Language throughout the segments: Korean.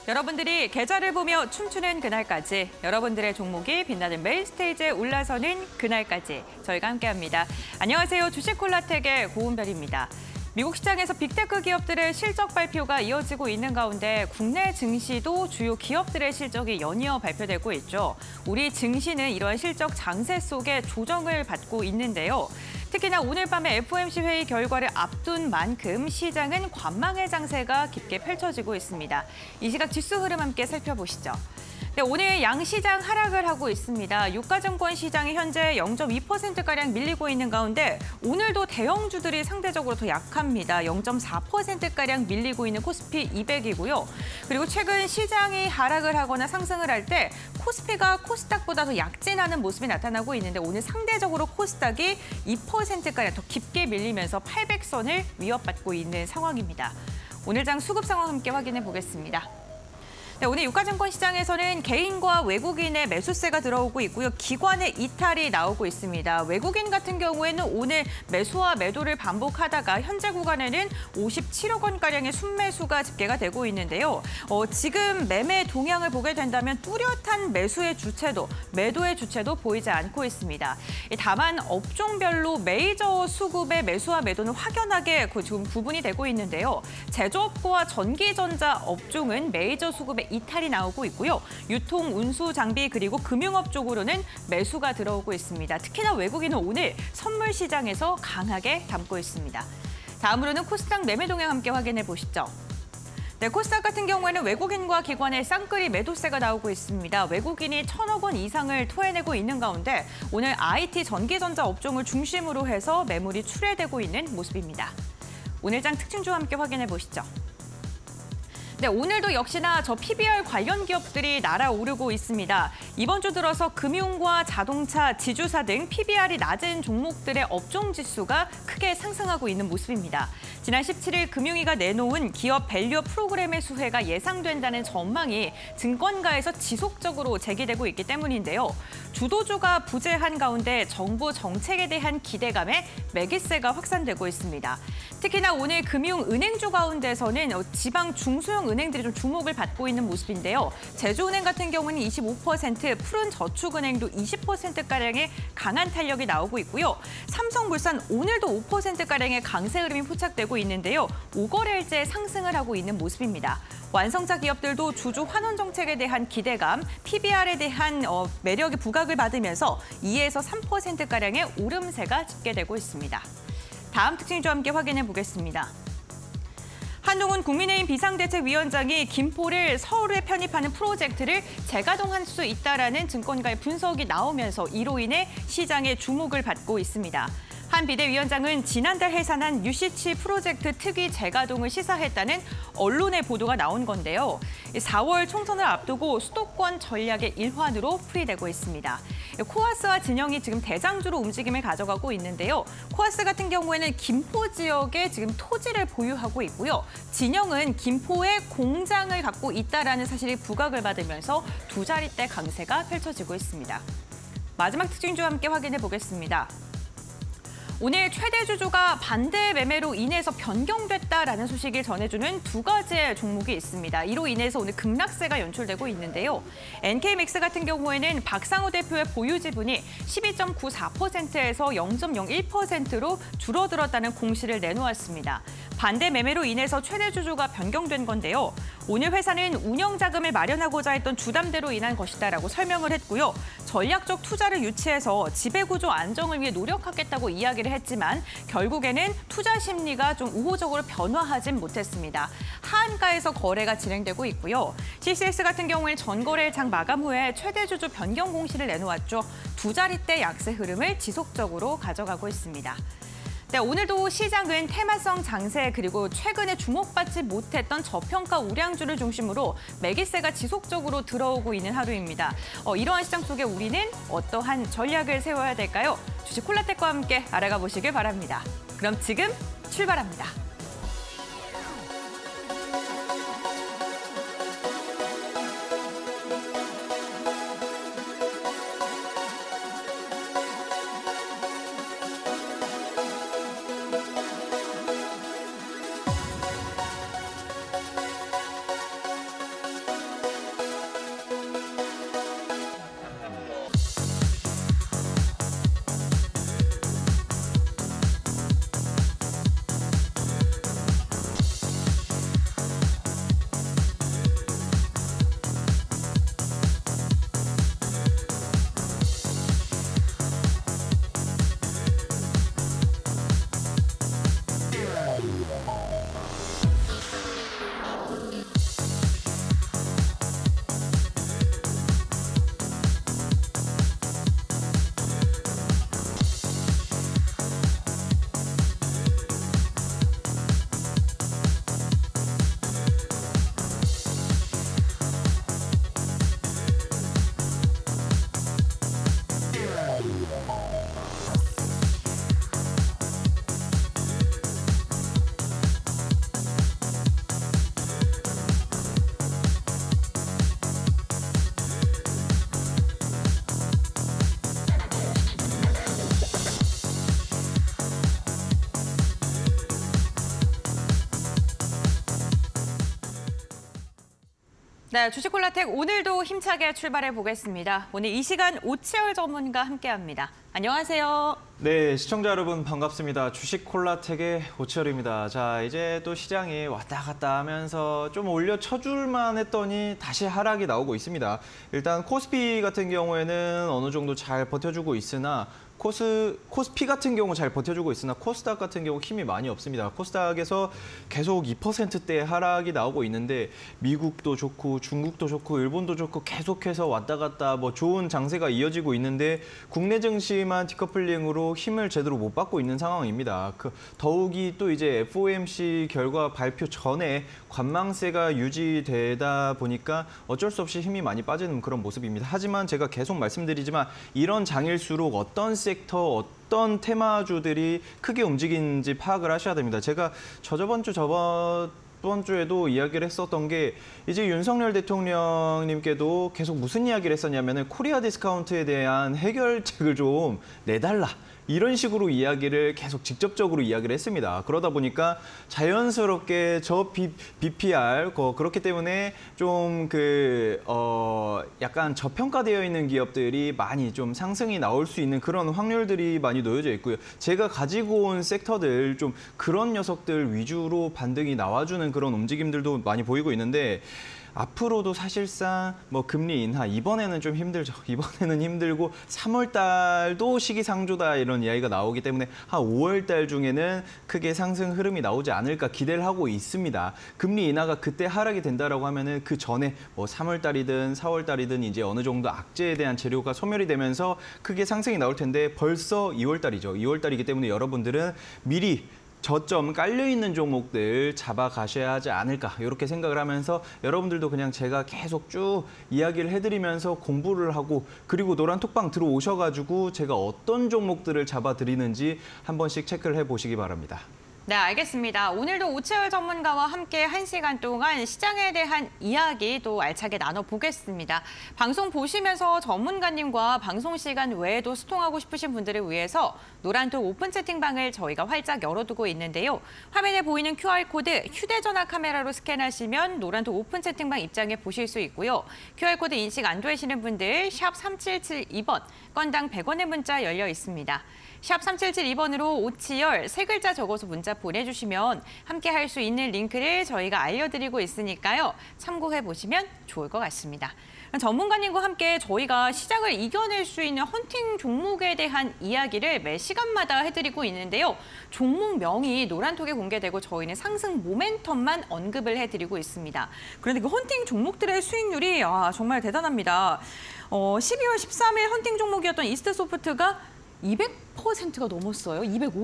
여러분들이 계좌를 보며 춤추는 그날까지, 여러분들의 종목이 빛나는 메인 스테이지에 올라서는 그날까지 저희가 함께합니다. 안녕하세요. 주식콜라텍의 고은별입니다. 미국 시장에서 빅테크 기업들의 실적 발표가 이어지고 있는 가운데 국내 증시도 주요 기업들의 실적이 연이어 발표되고 있죠. 우리 증시는 이러한 실적 장세 속에 조정을 받고 있는데요. 특히나 오늘 밤에 FOMC 회의 결과를 앞둔 만큼 시장은 관망의 장세가 깊게 펼쳐지고 있습니다. 이 시각 지수 흐름 함께 살펴보시죠. 네, 오늘 양시장 하락을 하고 있습니다. 유가증권 시장이 현재 0.2%가량 밀리고 있는 가운데 오늘도 대형주들이 상대적으로 더 약합니다. 0.4%가량 밀리고 있는 코스피 200이고요. 그리고 최근 시장이 하락을 하거나 상승을 할 때 코스피가 코스닥보다 더 약진하는 모습이 나타나고 있는데 오늘 상대적으로 코스닥이 2%가량 더 깊게 밀리면서 800선을 위협받고 있는 상황입니다. 오늘 장 수급 상황 함께 확인해 보겠습니다. 네, 오늘 유가증권 시장에서는 개인과 외국인의 매수세가 들어오고 있고요. 기관의 이탈이 나오고 있습니다. 외국인 같은 경우에는 오늘 매수와 매도를 반복하다가 현재 구간에는 57억 원가량의 순매수가 집계가 되고 있는데요. 지금 매매 동향을 보게 된다면 뚜렷한 매수의 주체도, 매도의 주체도 보이지 않고 있습니다. 다만 업종별로 메이저 수급의 매수와 매도는 확연하게 지금 구분이 되고 있는데요. 제조업과 전기전자 업종은 메이저 수급의 이탈이 나오고 있고요. 유통, 운수, 장비 그리고 금융업 쪽으로는 매수가 들어오고 있습니다. 특히나 외국인은 오늘 선물 시장에서 강하게 담고 있습니다. 다음으로는 코스닥 매매 동향 함께 확인해 보시죠. 네, 코스닥 같은 경우에는 외국인과 기관의 쌍끌이 매도세가 나오고 있습니다. 외국인이 1,000억 원 이상을 토해내고 있는 가운데 오늘 IT, 전기전자 업종을 중심으로 해서 매물이 출회되고 있는 모습입니다. 오늘 장 특징주 함께 확인해 보시죠. 네, 오늘도 역시나 저 PBR 관련 기업들이 날아오르고 있습니다. 이번 주 들어서 금융과 자동차, 지주사 등 PBR이 낮은 종목들의 업종 지수가 크게 상승하고 있는 모습입니다. 지난 17일 금융위가 내놓은 기업 밸류업 프로그램의 수혜가 예상된다는 전망이 증권가에서 지속적으로 제기되고 있기 때문인데요. 주도주가 부재한 가운데 정부 정책에 대한 기대감에 매기세가 확산되고 있습니다. 특히나 오늘 금융은행주 가운데서는 지방 중소형 은행들이 좀 주목을 받고 있는 모습인데요. 제주은행 같은 경우는 25%, 푸른저축은행도 20%가량의 강한 탄력이 나오고 있고요. 삼성물산 오늘도 5%가량의 강세 흐름이 포착되고 있는데요. 5거래일째 상승을 하고 있는 모습입니다. 완성차 기업들도 주주 환원 정책에 대한 기대감, PBR에 대한 매력의 부각을 받으면서 2에서 3%가량의 오름세가 집계되고 있습니다. 다음 특징주 함께 확인해 보겠습니다. 한동훈 국민의힘 비상대책위원장이 김포를 서울에 편입하는 프로젝트를 재가동할 수 있다라는 증권가의 분석이 나오면서 이로 인해 시장의 주목을 받고 있습니다. 한 비대위원장은 지난달 해산한 UCC 프로젝트 특위 재가동을 시사했다는 언론의 보도가 나온 건데요. 4월 총선을 앞두고 수도권 전략의 일환으로 풀이되고 있습니다. 코아스와 진영이 지금 대장주로 움직임을 가져가고 있는데요. 코아스 같은 경우에는 김포 지역에 지금 토지를 보유하고 있고요. 진영은 김포에 공장을 갖고 있다라는 사실이 부각을 받으면서 두 자릿대 강세가 펼쳐지고 있습니다. 마지막 특징주 함께 확인해 보겠습니다. 오늘 최대 주주가 반대 매매로 인해서 변경됐다라는 소식을 전해주는 두 가지의 종목이 있습니다. 이로 인해서 오늘 급락세가 연출되고 있는데요. NK맥스 같은 경우에는 박상우 대표의 보유 지분이 12.94%에서 0.01%로 줄어들었다는 공시를 내놓았습니다. 반대 매매로 인해서 최대 주주가 변경된 건데요. 오늘 회사는 운영 자금을 마련하고자 했던 주담대로 인한 것이다라고 설명을 했고요. 전략적 투자를 유치해서 지배구조 안정을 위해 노력하겠다고 이야기를 했지만 결국에는 투자 심리가 좀 우호적으로 변화하진 못했습니다. 하한가에서 거래가 진행되고 있고요. CCS 같은 경우에는 전거래 장 마감 후에 최대 주주 변경 공시를 내놓았죠. 두 자릿대 약세 흐름을 지속적으로 가져가고 있습니다. 네, 오늘도 시장은 테마성 장세 그리고 최근에 주목받지 못했던 저평가 우량주를 중심으로 매기세가 지속적으로 들어오고 있는 하루입니다. 이러한 시장 속에 우리는 어떠한 전략을 세워야 될까요? 주식콜라텍과 함께 알아가 보시길 바랍니다. 그럼 지금 출발합니다. 네, 주식콜라텍 오늘도 힘차게 출발해 보겠습니다. 오늘 이 시간 오치열 전문가 함께합니다. 안녕하세요. 네, 시청자 여러분 반갑습니다. 주식콜라텍의 오치열입니다. 자, 이제 또 시장이 왔다 갔다 하면서 좀 올려 쳐줄만 했더니 다시 하락이 나오고 있습니다. 일단 코스피 같은 경우에는 어느 정도 잘 버텨주고 있으나 코스피 같은 경우 잘 버텨주고 있으나 코스닥 같은 경우 힘이 많이 없습니다. 코스닥에서 계속 2%대 하락이 나오고 있는데 미국도 좋고 중국도 좋고 일본도 좋고 계속해서 왔다 갔다 뭐 좋은 장세가 이어지고 있는데 국내 증시만 디커플링으로 힘을 제대로 못 받고 있는 상황입니다. 더욱이 또 이제 FOMC 결과 발표 전에 관망세가 유지되다 보니까 어쩔 수 없이 힘이 많이 빠지는 그런 모습입니다. 하지만 제가 계속 말씀드리지만 이런 장일수록 어떤 섹터, 어떤 테마주들이 크게 움직이는지 파악을 하셔야 됩니다. 제가 저번 주에도 이야기를 했었던 게 이제 윤석열 대통령님께도 계속 무슨 이야기를 했었냐면은 코리아 디스카운트에 대한 해결책을 좀 내달라. 이런 식으로 이야기를 계속 직접적으로 이야기를 했습니다. 그러다 보니까 자연스럽게 저 BPR 그렇기 때문에 좀 약간 저평가되어 있는 기업들이 많이 좀 상승이 나올 수 있는 그런 확률들이 많이 놓여져 있고요. 제가 가지고 온 섹터들 좀 그런 녀석들 위주로 반등이 나와주는 그런 움직임들도 많이 보이고 있는데 앞으로도 사실상 뭐 금리 인하 이번에는 좀 힘들죠. 이번에는 힘들고 3월 달도 시기상조다 이런 이야기가 나오기 때문에 한 5월 달 중에는 크게 상승 흐름이 나오지 않을까 기대를 하고 있습니다. 금리 인하가 그때 하락이 된다라고 하면은 그 전에 뭐 3월 달이든 4월 달이든 이제 어느 정도 악재에 대한 재료가 소멸이 되면서 크게 상승이 나올 텐데 벌써 2월 달이죠. 2월 달이기 때문에 여러분들은 미리 저점 깔려있는 종목들 잡아가셔야 하지 않을까 이렇게 생각을 하면서 여러분들도 그냥 제가 계속 쭉 이야기를 해드리면서 공부를 하고 그리고 노란톡방 들어오셔가지고 제가 어떤 종목들을 잡아드리는지 한 번씩 체크를 해보시기 바랍니다. 네, 알겠습니다. 오늘도 오치열 전문가와 함께 1시간 동안 시장에 대한 이야기 또 알차게 나눠보겠습니다. 방송 보시면서 전문가님과 방송 시간 외에도 소통하고 싶으신 분들을 위해서 노란톡 오픈 채팅방을 저희가 활짝 열어두고 있는데요. 화면에 보이는 QR코드 휴대전화 카메라로 스캔하시면 노란톡 오픈 채팅방 입장해 보실 수 있고요. QR코드 인식 안 되시는 분들 샵 3772번 건당 100원의 문자 열려 있습니다. 샵 3772번으로 오치열 세 글자 적어서 문자 보내주시면 함께 할 수 있는 링크를 저희가 알려드리고 있으니까요. 참고해 보시면 좋을 것 같습니다. 전문가님과 함께 저희가 시장을 이겨낼 수 있는 헌팅 종목에 대한 이야기를 매 시간마다 해드리고 있는데요. 종목명이 노란톡에 공개되고 저희는 상승 모멘텀만 언급을 해드리고 있습니다. 그런데 그 헌팅 종목들의 수익률이 정말 대단합니다. 12월 13일 헌팅 종목이었던 이스트소프트가 200%가 넘었어요.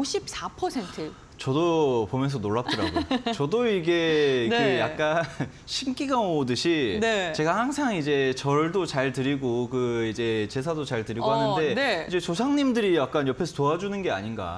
254%. 저도 보면서 놀랍더라고요. 저도 이게 네. 약간 신기가 오듯이 네. 제가 항상 이제 절도 잘 드리고 이제 제사도 잘 드리고 하는데 네. 이제 조상님들이 약간 옆에서 도와주는 게 아닌가.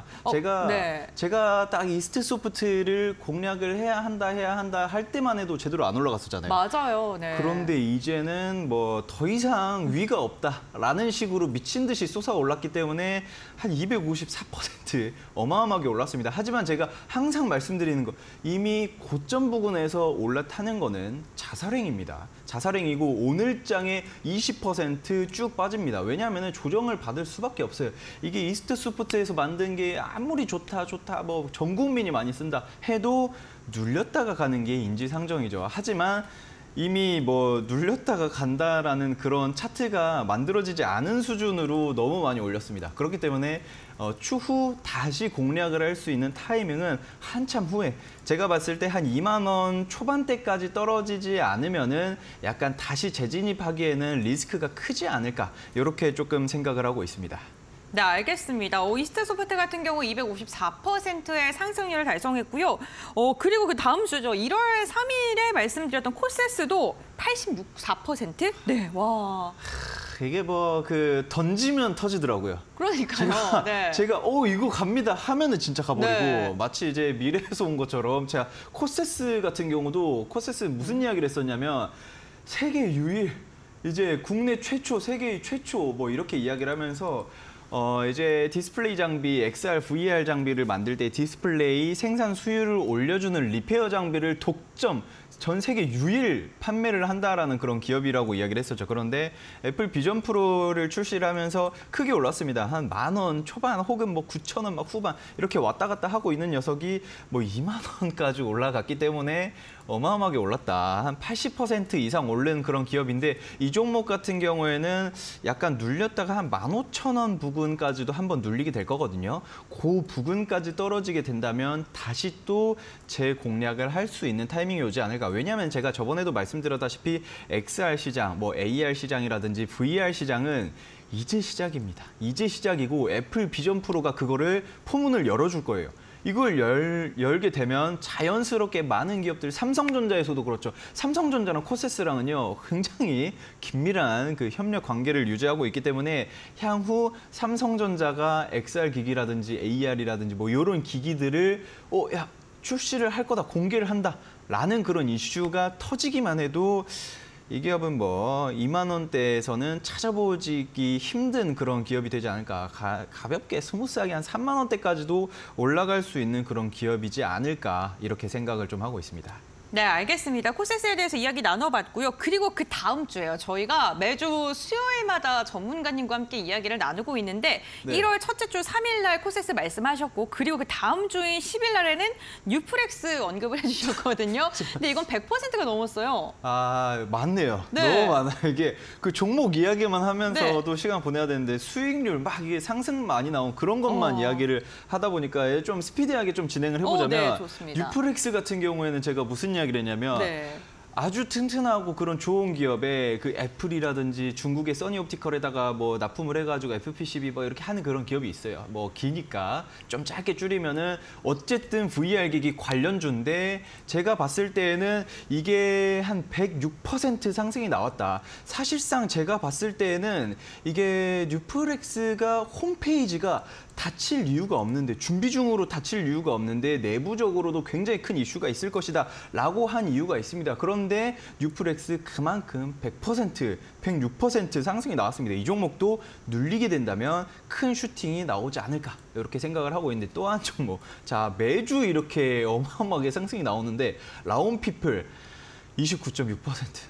제가 딱 이스트소프트를 공략을 해야 한다 할 때만 해도 제대로 안 올라갔었잖아요. 맞아요. 네. 그런데 이제는 뭐 더 이상 위가 없다라는 식으로 미친 듯이 솟아올랐기 때문에 한 254% 어마어마하게 올랐습니다. 하지만 제가 항상 말씀드리는 거 이미 고점 부근에서 올라타는 거는 자살행입니다. 자살행이고 오늘장에 20% 쭉 빠집니다. 왜냐하면 조정을 받을 수밖에 없어요. 이게 이스트소프트에서 만든 게 아무리 좋다 뭐 전 국민이 많이 쓴다 해도 눌렸다가 가는 게 인지상정이죠. 하지만 이미 뭐 눌렸다가 간다라는 그런 차트가 만들어지지 않은 수준으로 너무 많이 올렸습니다. 그렇기 때문에 추후 다시 공략을 할 수 있는 타이밍은 한참 후에 제가 봤을 때 한 2만 원 초반대까지 떨어지지 않으면은 약간 다시 재진입하기에는 리스크가 크지 않을까 이렇게 조금 생각을 하고 있습니다. 네, 알겠습니다. 이스트소프트 같은 경우 254%의 상승률을 달성했고요. 그리고 그 다음 주죠. 1월 3일에 말씀드렸던 코세스도 84%? 네, 와. 이게 뭐 던지면 터지더라고요. 그러니까요. 제가 이거 갑니다 하면은 진짜 가버리고 네. 마치 이제 미래에서 온 것처럼 제가 코세스 같은 경우도 코세스 무슨 이야기를 했었냐면 세계 유일 이제 국내 최초, 세계 최초 뭐 이렇게 이야기를 하면서 이제 디스플레이 장비, XR, VR 장비를 만들 때 디스플레이 생산 수율을 올려주는 리페어 장비를 독점, 전 세계 유일 판매를 한다라는 그런 기업이라고 이야기를 했었죠. 그런데 애플 비전 프로를 출시를 하면서 크게 올랐습니다. 한 10,000원 초반 혹은 뭐 9,000원 막 후반 이렇게 왔다 갔다 하고 있는 녀석이 뭐 2만 원까지 올라갔기 때문에 어마어마하게 올랐다. 한 80% 이상 오른 그런 기업인데 이 종목 같은 경우에는 약간 눌렸다가 한 15,000원 부근까지도 한번 눌리게 될 거거든요. 그 부근까지 떨어지게 된다면 다시 또 재공략을 할 수 있는 타이밍이 오지 않을까. 왜냐하면 제가 저번에도 말씀드렸다시피 XR 시장, 뭐 AR 시장이라든지 VR 시장은 이제 시작입니다. 이제 시작이고 애플 비전 프로가 그거를 포문을 열어줄 거예요. 이걸 열게 되면 자연스럽게 많은 기업들, 삼성전자에서도 그렇죠. 삼성전자랑 코세스랑은요, 굉장히 긴밀한 그 협력 관계를 유지하고 있기 때문에 향후 삼성전자가 XR 기기라든지 AR이라든지 뭐 이런 기기들을 출시를 할 거다, 공개를 한다라는 그런 이슈가 터지기만 해도 이 기업은 뭐 2만 원대에서는 찾아보기 힘든 그런 기업이 되지 않을까. 가볍게 스무스하게 한 3만 원대까지도 올라갈 수 있는 그런 기업이지 않을까 이렇게 생각을 좀 하고 있습니다. 네, 알겠습니다. 코세스에 대해서 이야기 나눠봤고요. 그리고 그 다음 주에요. 저희가 매주 수요일마다 전문가님과 함께 이야기를 나누고 있는데 네. 1월 첫째 주 3일 날 코세스 말씀하셨고 그리고 그 다음 주인 10일 날에는 뉴프렉스 언급을 해주셨거든요. 근데 이건 100%가 넘었어요. 아, 많네요. 네. 너무 많아요. 이게 그 종목 이야기만 하면서도 네. 시간 보내야 되는데 수익률 막 이게 상승 많이 나온 그런 것만 이야기를 하다 보니까 좀 스피디하게 좀 진행을 해보자면 네, 좋습니다. 뉴프렉스 같은 경우에는 제가 무슨 이야기를 했냐면 네. 아주 튼튼하고 그런 좋은 기업에 그 애플이라든지 중국의 써니옵티컬에다가 뭐 납품을 해가지고 FPCB 뭐 이렇게 하는 그런 기업이 있어요. 뭐 기니까 좀 짧게 줄이면은 어쨌든 VR 기기 관련주인데 제가 봤을 때에는 이게 한 106% 상승이 나왔다. 사실상 제가 봤을 때에는 이게 뉴프렉스가 홈페이지가 닫힐 이유가 없는데 준비 중으로 닫힐 이유가 없는데 내부적으로도 굉장히 큰 이슈가 있을 것이다 라고 한 이유가 있습니다. 그런데 뉴프렉스 그만큼 100%, 106% 상승이 나왔습니다. 이 종목도 눌리게 된다면 큰 슈팅이 나오지 않을까 이렇게 생각을 하고 있는데 또 한 종목. 자, 매주 이렇게 어마어마하게 상승이 나오는데 라온피플 29.6%.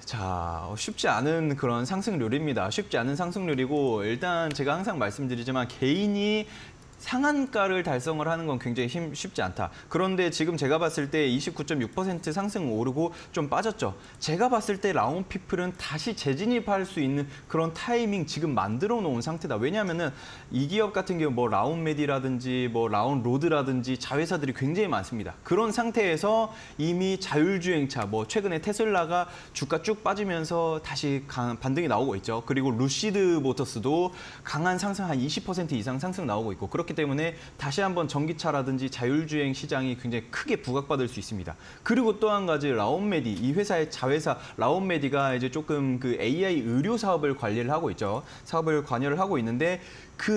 자, 쉽지 않은 그런 상승률입니다. 쉽지 않은 상승률이고 일단 제가 항상 말씀드리지만 개인이 상한가를 달성을 하는 건 굉장히 쉽지 않다. 그런데 지금 제가 봤을 때 29.6% 상승 오르고 좀 빠졌죠. 제가 봤을 때 라온피플은 다시 재진입할 수 있는 그런 타이밍 지금 만들어 놓은 상태다. 왜냐하면은 이 기업 같은 경우 뭐 라온메디라든지 뭐 라온로드라든지 자회사들이 굉장히 많습니다. 그런 상태에서 이미 자율주행차 뭐 최근에 테슬라가 주가 쭉 빠지면서 다시 강한 반등이 나오고 있죠. 그리고 루시드 모터스도 강한 상승 한 20% 이상 상승 나오고 있고 그렇기 때문에 다시 한번 전기차라든지 자율주행 시장이 굉장히 크게 부각받을 수 있습니다. 그리고 또 한 가지 라온메디, 이 회사의 자회사 라온메디가 이제 조금 그 AI 의료 사업을 관리를 하고 있죠. 사업을 관여를 하고 있는데 그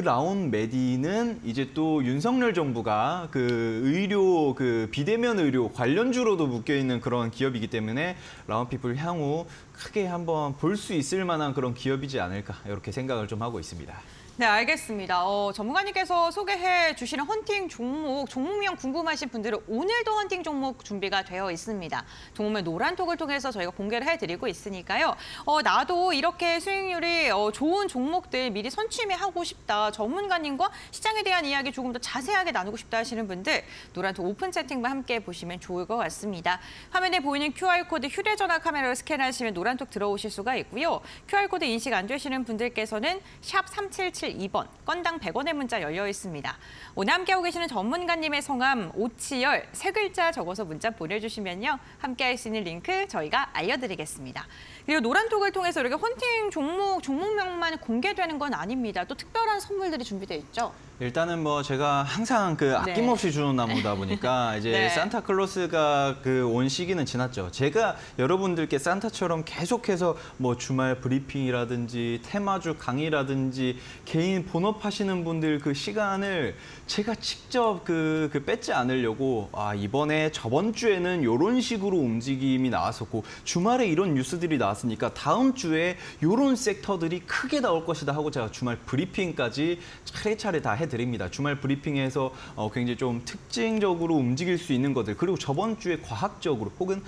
라온메디는 이제 또 윤석열 정부가 그 의료, 그 비대면 의료 관련주로도 묶여 있는 그런 기업이기 때문에 라온피플 향후 크게 한번 볼 수 있을 만한 그런 기업이지 않을까 이렇게 생각을 좀 하고 있습니다. 네, 알겠습니다. 전문가님께서 소개해 주시는 헌팅 종목명 궁금하신 분들은 오늘도 헌팅 종목 준비가 되어 있습니다. 종목명 노란톡을 통해서 저희가 공개를 해드리고 있으니까요. 나도 이렇게 수익률이 좋은 종목들 미리 선취매하고 싶다. 전문가님과 시장에 대한 이야기 조금 더 자세하게 나누고 싶다 하시는 분들 노란톡 오픈 채팅만 함께 보시면 좋을 것 같습니다. 화면에 보이는 QR코드 휴대전화 카메라로 스캔하시면 노란톡 들어오실 수가 있고요. QR코드 인식 안 되시는 분들께서는 샵 3772번, 건당 100원의 문자 열려 있습니다. 오늘 함께하고 계시는 전문가님의 성함 오치열 세 글자 적어서 문자 보내주시면요. 함께할 수 있는 링크 저희가 알려드리겠습니다. 그리고 노란톡을 통해서 이렇게 헌팅 종목명만 공개되는 건 아닙니다. 또 특별한 선물들이 준비되어 있죠. 일단은 뭐 제가 항상 그 아낌없이 주는 나무다 보니까 이제 네. 산타클로스가 그 온 시기는 지났죠. 제가 여러분들께 산타처럼 계속해서 뭐 주말 브리핑이라든지 테마주 강의라든지 개인 본업하시는 분들 그 시간을 제가 직접 그 뺏지 않으려고 이번에 저번 주에는 이런 식으로 움직임이 나왔었고 주말에 이런 뉴스들이 나왔으니까 다음 주에 이런 섹터들이 크게 나올 것이다 하고 제가 주말 브리핑까지 차례차례 다 해드립니다. 주말 브리핑에서 굉장히 좀 특징적으로 움직일 수 있는 것들 그리고 저번 주에 과학적으로 혹은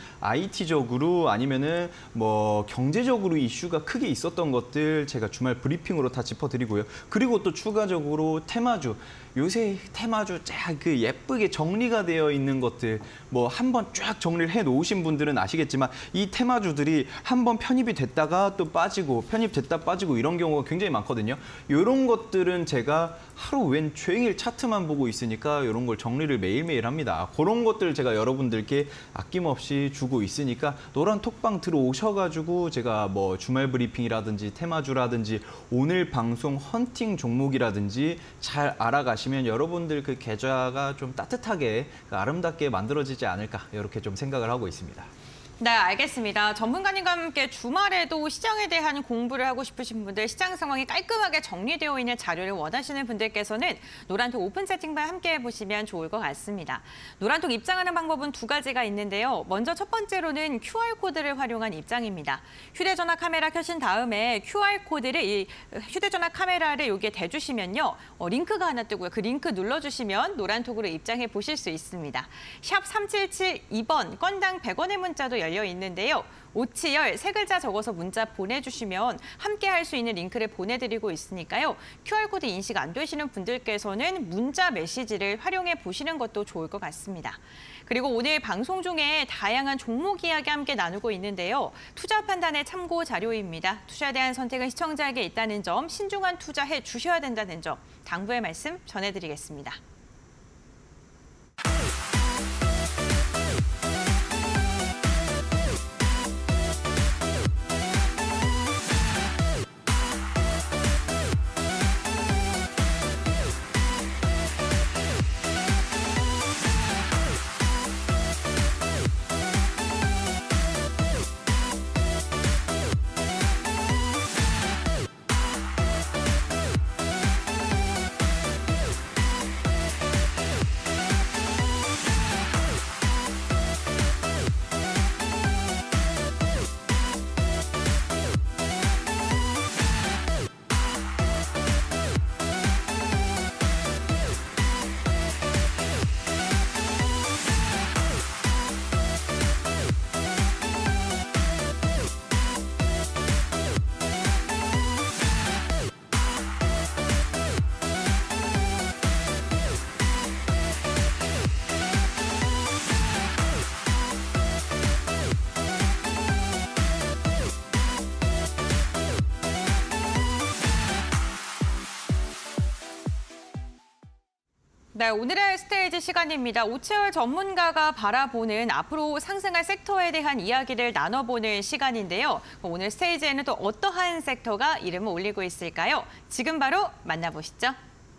IT적으로 아니면은 뭐 경제적으로 이슈가 크게 있었던 것들 제가 주말 브리핑으로 다 짚어드리고요. 그리고 또 추가적으로 테마주 요새 테마주 쫙 그 예쁘게 정리가 되어 있는 것들 뭐 한번 쫙 정리를 해 놓으신 분들은 아시겠지만 이 테마주들이 한번 편입이 됐다가 또 빠지고 편입됐다 빠지고 이런 경우가 굉장히 많거든요. 이런 것들은 제가 하루 웬 종일 차트만 보고 있으니까 이런 걸 정리를 매일매일 합니다. 그런 것들 제가 여러분들께 아낌없이 주고 있으니까 노란 톡방 들어오셔가지고 제가 뭐 주말 브리핑이라든지 테마주라든지 오늘 방송 헌팅 종목이라든지 잘 알아가시면 여러분들 그 계좌가 좀 따뜻하게 아름답게 만들어지지 않을까 이렇게 좀 생각을 하고 있습니다. 네, 알겠습니다. 전문가님과 함께 주말에도 시장에 대한 공부를 하고 싶으신 분들, 시장 상황이 깔끔하게 정리되어 있는 자료를 원하시는 분들께서는 노란톡 오픈 채팅방 함께 해보시면 좋을 것 같습니다. 노란톡 입장하는 방법은 두 가지가 있는데요. 먼저 첫 번째로는 QR코드를 활용한 입장입니다. 휴대전화 카메라 켜신 다음에 QR코드를 이 휴대전화 카메라를 여기에 대주시면요. 링크가 하나 뜨고요. 그 링크 눌러주시면 노란톡으로 입장해 보실 수 있습니다. 샵 3772번 건당 100원의 문자도 열려 있는데요. 오치열 세 글자 적어서 문자 보내주시면 함께 할 수 있는 링크를 보내드리고 있으니까요. QR코드 인식 안 되시는 분들께서는 문자 메시지를 활용해 보시는 것도 좋을 것 같습니다. 그리고 오늘 방송 중에 다양한 종목 이야기 함께 나누고 있는데요. 투자 판단의 참고 자료입니다. 투자에 대한 선택은 시청자에게 있다는 점, 신중한 투자해 주셔야 된다는 점, 당부의 말씀 전해드리겠습니다. 네, 오늘의 스테이지 시간입니다. 오채열 전문가가 바라보는 앞으로 상승할 섹터에 대한 이야기를 나눠보는 시간인데요. 오늘 스테이지에는 또 어떠한 섹터가 이름을 올리고 있을까요? 지금 바로 만나보시죠.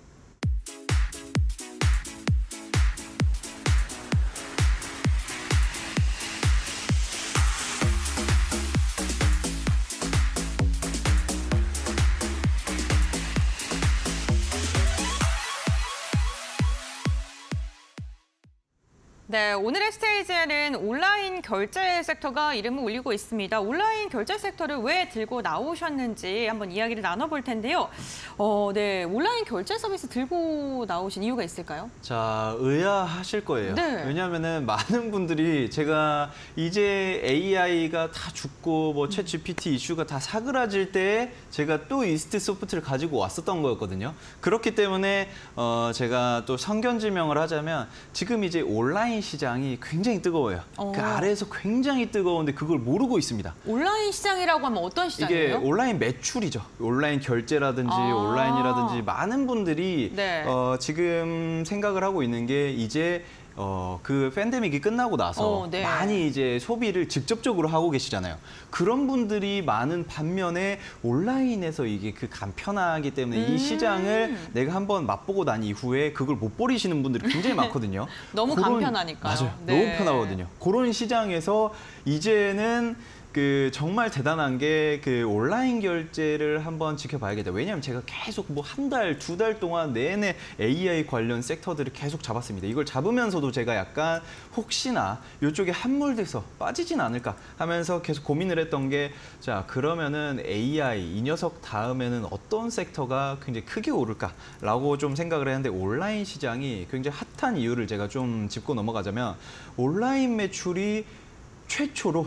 네, 오늘의 스테이지에는 온라인 결제 섹터가 이름을 올리고 있습니다. 온라인 결제 섹터를 왜 들고 나오셨는지 한번 이야기를 나눠볼 텐데요. 네, 온라인 결제 서비스 들고 나오신 이유가 있을까요? 자, 의아하실 거예요. 네. 왜냐하면은 많은 분들이 제가 이제 AI가 다 죽고 뭐 챗 GPT 이슈가 다 사그라질 때 제가 또 이스트 소프트를 가지고 왔었던 거였거든요. 그렇기 때문에 제가 또 성견지명을 하자면 지금 이제 온라인 시장이 굉장히 뜨거워요. 그 아래에서 굉장히 뜨거운데 그걸 모르고 있습니다. 온라인 시장이라고 하면 어떤 시장이에요? 이게 온라인 매출이죠. 온라인 결제라든지 온라인이라든지 많은 분들이 네. 지금 생각을 하고 있는 게 이제 그 팬데믹이 끝나고 나서 네. 많이 이제 소비를 직접적으로 하고 계시잖아요. 그런 분들이 많은 반면에 온라인에서 이게 그 간편하기 때문에 이 시장을 내가 한번 맛보고 난 이후에 그걸 못 버리시는 분들이 굉장히 많거든요. 너무 간편하니까요. 맞아요. 네. 너무 편하거든요. 그런 시장에서 이제는 그 정말 대단한 게 그 온라인 결제를 한번 지켜봐야겠다. 왜냐하면 제가 계속 뭐 한 달, 두 달 동안 내내 AI 관련 섹터들을 계속 잡았습니다. 이걸 잡으면서도 제가 약간 혹시나 이쪽에 함몰돼서 빠지진 않을까 하면서 계속 고민을 했던 게 자, 그러면은 AI 이 녀석 다음에는 어떤 섹터가 굉장히 크게 오를까라고 좀 생각을 했는데 온라인 시장이 굉장히 핫한 이유를 제가 좀 짚고 넘어가자면 온라인 매출이 최초로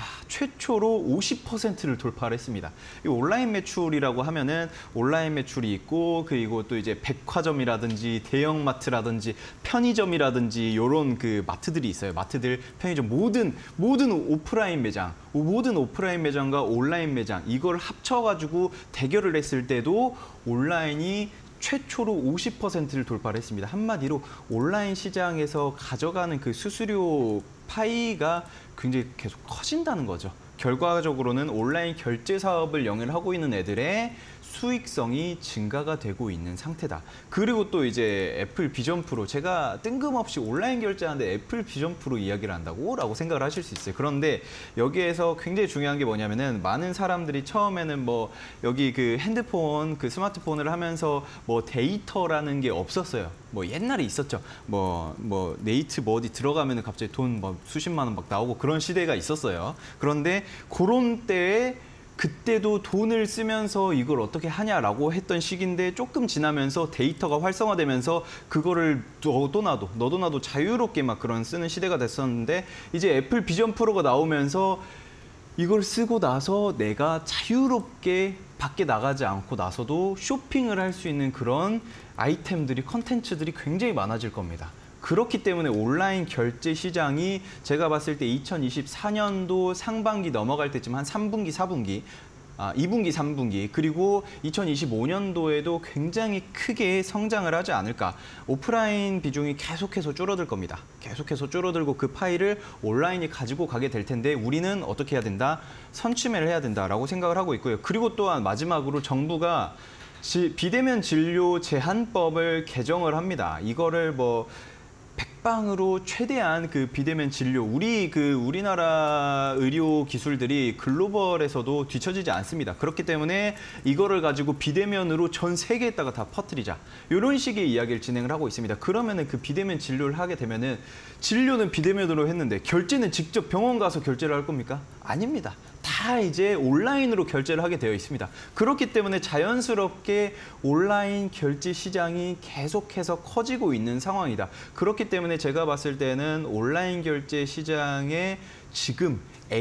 50%를 돌파를 했습니다. 이 온라인 매출이라고 하면은 온라인 매출이 있고 그리고 또 이제 백화점이라든지 대형마트라든지 편의점이라든지 이런 그 마트들이 있어요. 마트들, 편의점 모든 오프라인 매장과 온라인 매장 이걸 합쳐가지고 대결을 했을 때도 온라인이 최초로 50%를 돌파를 했습니다. 한마디로 온라인 시장에서 가져가는 그 수수료 파이가 굉장히 계속 커진다는 거죠. 결과적으로는 온라인 결제 사업을 영위를 하고 있는 애들의 수익성이 증가가 되고 있는 상태다. 그리고 또 이제 애플 비전 프로, 제가 뜬금없이 온라인 결제하는데 애플 비전 프로 이야기를 한다고? 라고 생각을 하실 수 있어요. 그런데 여기에서 굉장히 중요한 게 뭐냐면은 많은 사람들이 처음에는 뭐 여기 그 핸드폰, 그 스마트폰을 하면서 뭐 데이터라는 게 없었어요. 뭐 옛날에 있었죠. 뭐 네이트 뭐 어디 들어가면은 갑자기 돈 뭐 수십만 원 막 나오고 그런 시대가 있었어요. 그런데 그런 때에 그때도 돈을 쓰면서 이걸 어떻게 하냐라고 했던 시기인데 조금 지나면서 데이터가 활성화되면서 그거를 너도 나도 자유롭게 막 그런 쓰는 시대가 됐었는데 이제 애플 비전 프로가 나오면서 이걸 쓰고 나서 내가 자유롭게 밖에 나가지 않고 나서도 쇼핑을 할 수 있는 그런 아이템들이, 컨텐츠들이 굉장히 많아질 겁니다. 그렇기 때문에 온라인 결제 시장이 제가 봤을 때 2024년도 상반기 넘어갈 때쯤 한 3분기, 4분기, 2분기, 3분기 그리고 2025년도에도 굉장히 크게 성장을 하지 않을까. 오프라인 비중이 계속해서 줄어들 겁니다. 계속해서 줄어들고 그 파일을 온라인이 가지고 가게 될 텐데 우리는 어떻게 해야 된다? 선취매를 해야 된다라고 생각을 하고 있고요. 그리고 또한 마지막으로 정부가 비대면 진료 제한법을 개정을 합니다. 이거를 뭐 백방으로 최대한 그 비대면 진료, 우리나라 의료 기술들이 글로벌에서도 뒤처지지 않습니다. 그렇기 때문에 이거를 가지고 비대면으로 전 세계에다가 다 퍼뜨리자. 이런 식의 이야기를 진행을 하고 있습니다. 그러면은 그 비대면 진료를 하게 되면은 진료는 비대면으로 했는데 결제는 직접 병원 가서 결제를 할 겁니까? 아닙니다. 다 이제 온라인으로 결제를 하게 되어 있습니다. 그렇기 때문에 자연스럽게 온라인 결제 시장이 계속해서 커지고 있는 상황이다. 그렇기 때문에 제가 봤을 때는 온라인 결제 시장에 지금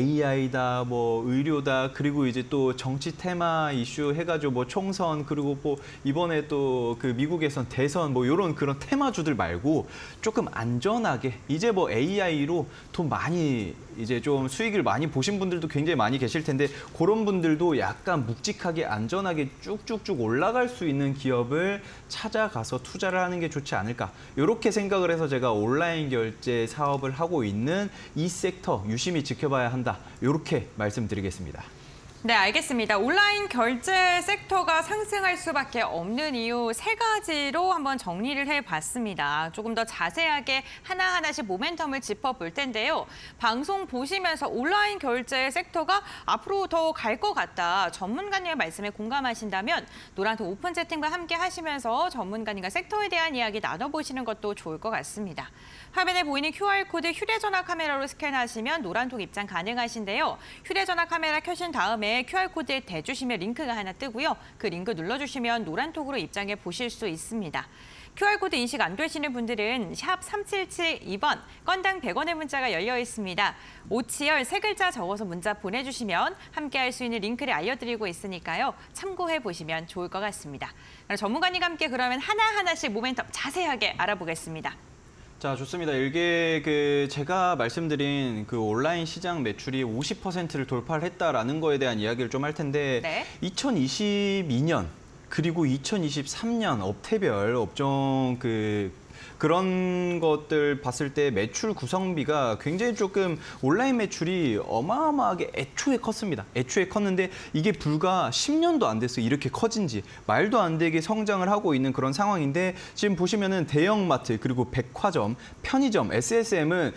AI다, 뭐 의료다, 그리고 이제 또 정치 테마 이슈 해가지고 뭐 총선 그리고 뭐 이번에 또 그 미국에선 대선 뭐 이런 그런 테마주들 말고 조금 안전하게 이제 뭐 AI로 돈 많이 이제 좀 수익을 많이 보신 분들도 굉장히 많이 계실 텐데 그런 분들도 약간 묵직하게 안전하게 쭉쭉쭉 올라갈 수 있는 기업을 찾아가서 투자를 하는 게 좋지 않을까. 이렇게 생각을 해서 제가 온라인 결제 사업을 하고 있는 이 섹터 유심히 지켜봐야 한다. 이렇게 말씀드리겠습니다. 네, 알겠습니다. 온라인 결제 섹터가 상승할 수밖에 없는 이유 3가지로 한번 정리를 해봤습니다. 조금 더 자세하게 하나하나씩 모멘텀을 짚어볼 텐데요. 방송 보시면서 온라인 결제 섹터가 앞으로 더 갈 것 같다. 전문가님의 말씀에 공감하신다면 노란톡 오픈 채팅과 함께 하시면서 전문가님과 섹터에 대한 이야기 나눠보시는 것도 좋을 것 같습니다. 화면에 보이는 QR코드 휴대전화 카메라로 스캔하시면 노란톡 입장 가능하신데요. 휴대전화 카메라 켜신 다음에 QR코드에 대주시면 링크가 하나 뜨고요. 그 링크 눌러주시면 노란톡으로 입장해 보실 수 있습니다. QR코드 인식 안 되시는 분들은 샵 3772번, 건당 100원의 문자가 열려 있습니다. 오치열 3글자 적어서 문자 보내주시면 함께할 수 있는 링크를 알려드리고 있으니까요. 참고해 보시면 좋을 것 같습니다. 전문가님과 함께 그러면 하나하나씩 모멘텀 자세하게 알아보겠습니다. 자, 좋습니다. 이게 그 제가 말씀드린 그 온라인 시장 매출이 50%를 돌파를 했다라는 거에 대한 이야기를 좀 할 텐데 네. 2022년 그리고 2023년 업태별 업종 그 그런 것들 봤을 때 매출 구성비가 굉장히 조금 온라인 매출이 어마어마하게 애초에 컸습니다. 애초에 컸는데 이게 불과 10년도 안 됐어요. 이렇게 커진 지. 말도 안 되게 성장을 하고 있는 그런 상황인데 지금 보시면은 대형마트 그리고 백화점, 편의점, SSM은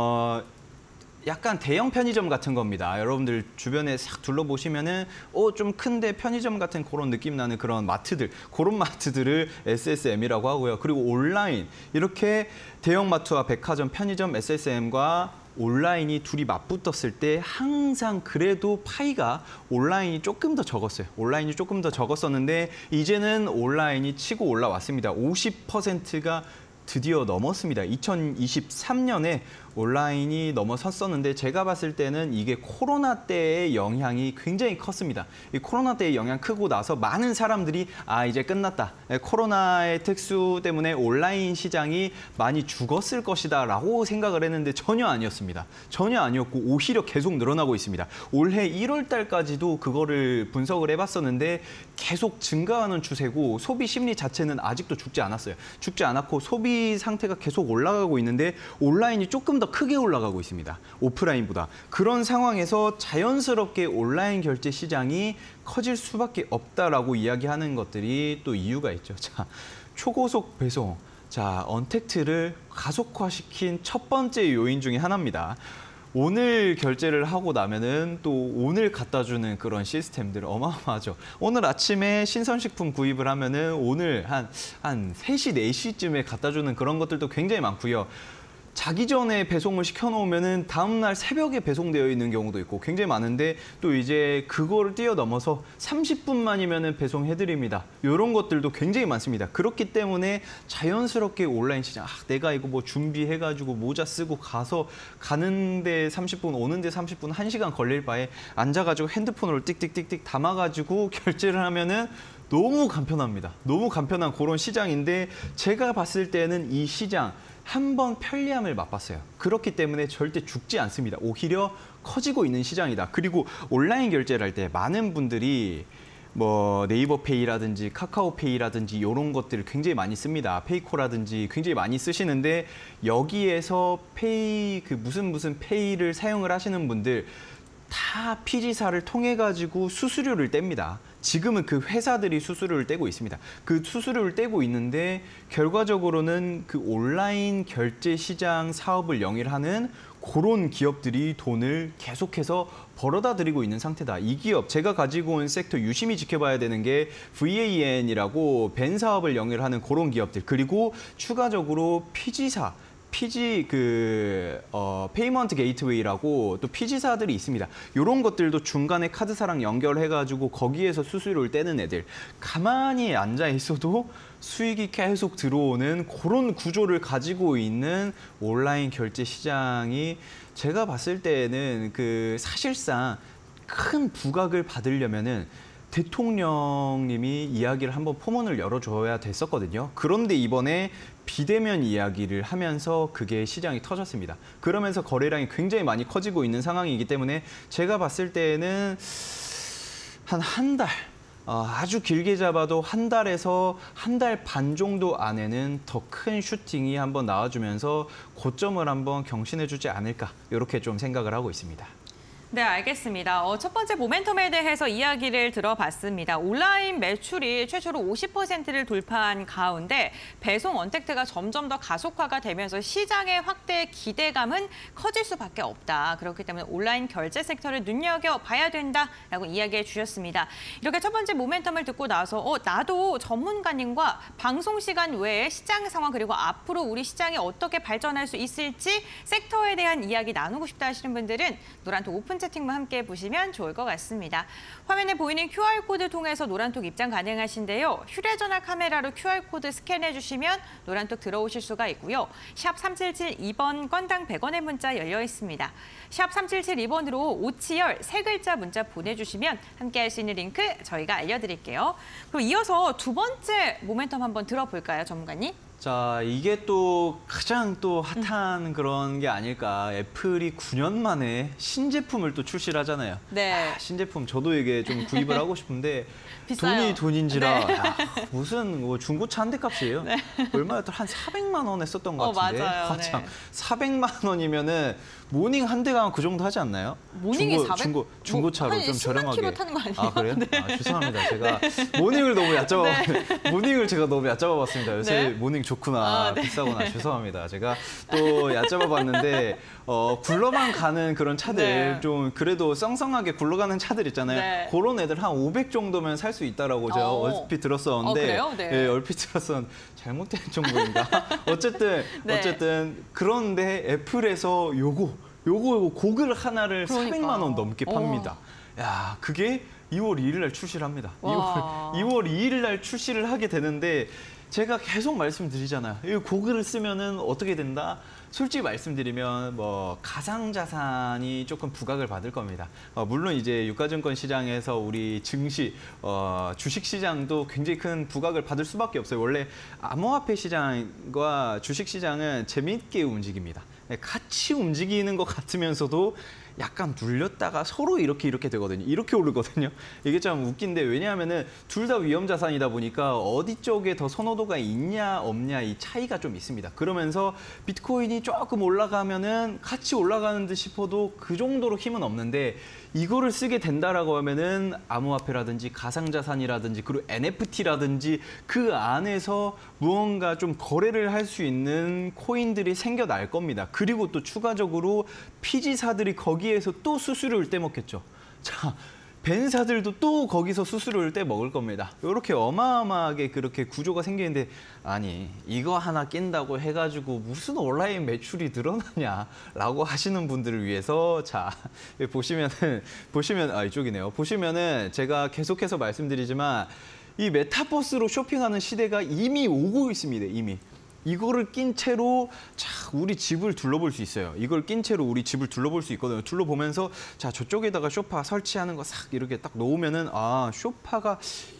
약간 대형 편의점 같은 겁니다. 여러분들 주변에 싹 둘러보시면은 좀 큰데 편의점 같은 그런 느낌 나는 그런 마트들, 그런 마트들을 SSM이라고 하고요. 그리고 온라인, 이렇게 대형마트와 백화점, 편의점, SSM과 온라인이 둘이 맞붙었을 때 항상 그래도 파이가 온라인이 조금 더 적었어요. 온라인이 조금 더 적었었는데 이제는 온라인이 치고 올라왔습니다. 50%가 드디어 넘었습니다. 2023년에 온라인이 넘어섰었는데 제가 봤을 때는 이게 코로나 때의 영향이 굉장히 컸습니다. 이 코로나 때의 영향 크고 나서 많은 사람들이 이제 끝났다. 코로나의 특수 때문에 온라인 시장이 많이 죽었을 것이다 라고 생각을 했는데 전혀 아니었습니다. 전혀 아니었고 오히려 계속 늘어나고 있습니다. 올해 1월 달까지도 그거를 분석을 해봤었는데 계속 증가하는 추세고 소비 심리 자체는 아직도 죽지 않았어요. 죽지 않았고 소비 상태가 계속 올라가고 있는데 온라인이 조금 더 크게 올라가고 있습니다. 오프라인보다. 그런 상황에서 자연스럽게 온라인 결제 시장이 커질 수밖에 없다라고 이야기하는 것들이 또 이유가 있죠. 자, 초고속 배송. 자, 언택트를 가속화시킨 첫 번째 요인 중에 하나입니다. 오늘 결제를 하고 나면은 또 오늘 갖다 주는 그런 시스템들 어마어마하죠. 오늘 아침에 신선식품 구입을 하면은 오늘 한 3시, 4시쯤에 갖다 주는 그런 것들도 굉장히 많고요. 자기 전에 배송을 시켜놓으면은 다음날 새벽에 배송되어 있는 경우도 있고 굉장히 많은데 또 이제 그거를 뛰어넘어서 30분만이면은 배송해드립니다. 이런 것들도 굉장히 많습니다. 그렇기 때문에 자연스럽게 온라인 시장, 내가 이거 뭐 준비해가지고 모자 쓰고 가는데 30분, 오는데 30분, 1시간 걸릴 바에 앉아가지고 핸드폰으로 띡띡띡띡 담아가지고 결제를 하면은 너무 간편합니다. 너무 간편한 그런 시장인데 제가 봤을 때는 이 시장 한번 편리함을 맛봤어요. 그렇기 때문에 절대 죽지 않습니다. 오히려 커지고 있는 시장이다. 그리고 온라인 결제를 할 때 많은 분들이 뭐 네이버페이라든지 카카오페이라든지 이런 것들을 굉장히 많이 씁니다. 페이코라든지 굉장히 많이 쓰시는데 여기에서 페이 무슨 페이를 사용을 하시는 분들 다 피지사를 통해 가지고 수수료를 뗍니다. 지금은 그 회사들이 수수료를 떼고 있습니다. 그 수수료를 떼고 있는데 결과적으로는 그 온라인 결제 시장 사업을 영위하는 그런 기업들이 돈을 계속해서 벌어다 드리고 있는 상태다. 이 기업, 제가 가지고 온 섹터 유심히 지켜봐야 되는 게 VAN이라고 벤 사업을 영위하는 그런 기업들, 그리고 추가적으로 피지사, 페이먼트 게이트웨이라고 또 피지사들이 있습니다. 이런 것들도 중간에 카드사랑 연결해가지고 거기에서 수수료를 떼는 애들. 가만히 앉아 있어도 수익이 계속 들어오는 그런 구조를 가지고 있는 온라인 결제 시장이 제가 봤을 때는 사실상 큰 부각을 받으려면은 대통령님이 이야기를 한번 포문을 열어줘야 됐었거든요. 그런데 이번에 비대면 이야기를 하면서 그게 시장이 터졌습니다. 그러면서 거래량이 굉장히 많이 커지고 있는 상황이기 때문에 제가 봤을 때는 한 달, 아주 길게 잡아도 한 달에서 한 달 반 정도 안에는 더 큰 슈팅이 한번 나와주면서 고점을 한번 경신해주지 않을까, 이렇게 좀 생각을 하고 있습니다. 네, 알겠습니다. 첫 번째 모멘텀에 대해서 이야기를 들어봤습니다. 온라인 매출이 최초로 50%를 돌파한 가운데 배송 언택트가 점점 더 가속화가 되면서 시장의 확대 기대감은 커질 수밖에 없다. 그렇기 때문에 온라인 결제 섹터를 눈여겨봐야 된다라고 이야기해 주셨습니다. 이렇게 첫 번째 모멘텀을 듣고 나서 나도 전문가님과 방송 시간 외에 시장 상황 그리고 앞으로 우리 시장이 어떻게 발전할 수 있을지 섹터에 대한 이야기 나누고 싶다 하시는 분들은 노란톡 오픈 채팅만 함께 보시면 좋을 것 같습니다. 화면에 보이는 QR코드 통해서 노란톡 입장 가능하신데요. 휴대전화 카메라로 QR코드 스캔해 주시면 노란톡 들어오실 수가 있고요. 샵 3772번 건당 100원의 문자 열려 있습니다. 샵 3772번으로 오치열 3글자 문자 보내주시면 함께 할 수 있는 링크 저희가 알려드릴게요. 그리고 이어서 두 번째 모멘텀 한번 들어볼까요, 전문가님? 자, 이게 또 가장 또 핫한 그런 게 아닐까. 애플이 9년 만에 신제품을 또 출시를 하잖아요. 네. 신제품 저도 이게 좀 구입을 하고 싶은데 비싸요. 돈이 돈인지라 네. 야, 무슨 뭐 중고차 한 대 값이에요. 네. 얼마였더라? 한 400만 원 했었던 것 같은데. 맞아요. 네. 참, 400만 원이면은 모닝 한 대가 그 정도 하지 않나요? 모닝이 400? 중고차로 뭐, 좀 저렴하게. 10만 킬로 타는 거 아니에요? 아, 그래요? 네. 아, 죄송합니다. 제가 모닝을 너무 모닝을 제가 너무 얕잡아봤습니다. 요새 네. 모닝 좋구나, 아, 네. 비싸구나. 죄송합니다. 제가 또 얕잡아봤는데 굴러만 가는 그런 차들 네. 좀 그래도 썽썽하게 굴러가는 차들 있잖아요. 네. 그런 애들 한 500 정도면 살 수 있다라고 제가 얼핏 들었었는데, 그래요? 네. 예, 얼핏 들었었는데 잘못된 정보인가? 어쨌든 네. 어쨌든 그런데 애플에서 요거 고글 하나를 그러니까. 400만 원 넘게 팝니다. 야, 그게 2월 2일 날 출시를 합니다. 와. 2월 2일 날 출시를 하게 되는데 제가 계속 말씀드리잖아요. 이 고글을 쓰면은 어떻게 된다? 솔직히 말씀드리면 뭐 가상자산이 조금 부각을 받을 겁니다. 물론 이제 유가증권 시장에서 우리 증시, 주식 시장도 굉장히 큰 부각을 받을 수밖에 없어요. 원래 암호화폐 시장과 주식 시장은 재미있게 움직입니다. 같이 움직이는 것 같으면서도 약간 눌렸다가 서로 이렇게 되거든요. 이렇게 오르거든요. 이게 참 웃긴데 왜냐하면은 둘 다 위험 자산이다 보니까 어디 쪽에 더 선호도가 있냐 없냐 이 차이가 좀 있습니다. 그러면서 비트코인이 조금 올라가면은 같이 올라가는 듯 싶어도 그 정도로 힘은 없는데 이거를 쓰게 된다라고 하면은 암호화폐라든지 가상자산이라든지 그리고 NFT라든지 그 안에서 무언가 좀 거래를 할 수 있는 코인들이 생겨날 겁니다. 그리고 또 추가적으로 피지사들이 거기에서 또 수수료를 떼먹겠죠. 자, 벤사들도 또 거기서 수수료를 떼먹을 겁니다. 이렇게 어마어마하게 그렇게 구조가 생기는데 아니 이거 하나 낀다고 해가지고 무슨 온라인 매출이 늘어나냐라고 하시는 분들을 위해서 자 보시면 이쪽이네요. 보시면은 제가 계속해서 말씀드리지만 이 메타버스로 쇼핑하는 시대가 이미 오고 있습니다. 이미. 이거를 낀 채로 자 우리 집을 둘러볼 수 있어요. 이걸 낀 채로 우리 집을 둘러볼 수 있거든요. 둘러보면서 자 저쪽에다가 소파 설치하는 거 싹 이렇게 딱 놓으면은 아 소파가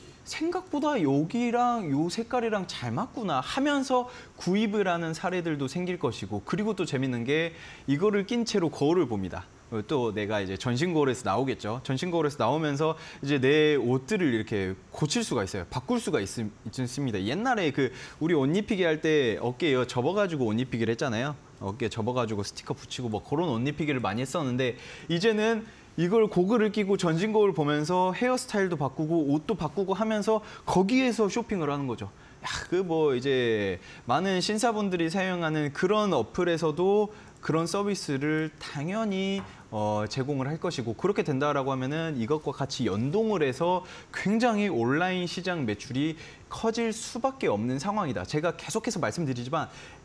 생각보다 여기랑 요 색깔이랑 잘 맞구나 하면서 구입을 하는 사례들도 생길 것이고 그리고 또 재밌는 게 이거를 낀 채로 거울을 봅니다. 또 내가 이제 전신 거울에서 나오겠죠. 전신 거울에서 나오면서 이제 내 옷들을 이렇게 고칠 수가 있어요. 바꿀 수가 있습니다. 옛날에 그 우리 옷 입히기 할 때 어깨에 접어가지고 옷 입히기를 했잖아요. 어깨에 접어가지고 스티커 붙이고 뭐 그런 옷 입히기를 많이 했었는데 이제는 이걸 고글을 끼고 전신 거울 보면서 헤어스타일도 바꾸고 옷도 바꾸고 하면서 거기에서 쇼핑을 하는 거죠. 그 뭐 이제 많은 신사분들이 사용하는 그런 어플에서도 그런 서비스를 당연히 제공을 할 것이고 그렇게 된다라고 하면은 이것과 같이 연동을 해서 굉장히 온라인 시장 매출이 커질 수밖에 없는 상황이다. 제가 계속해서 말씀드리지만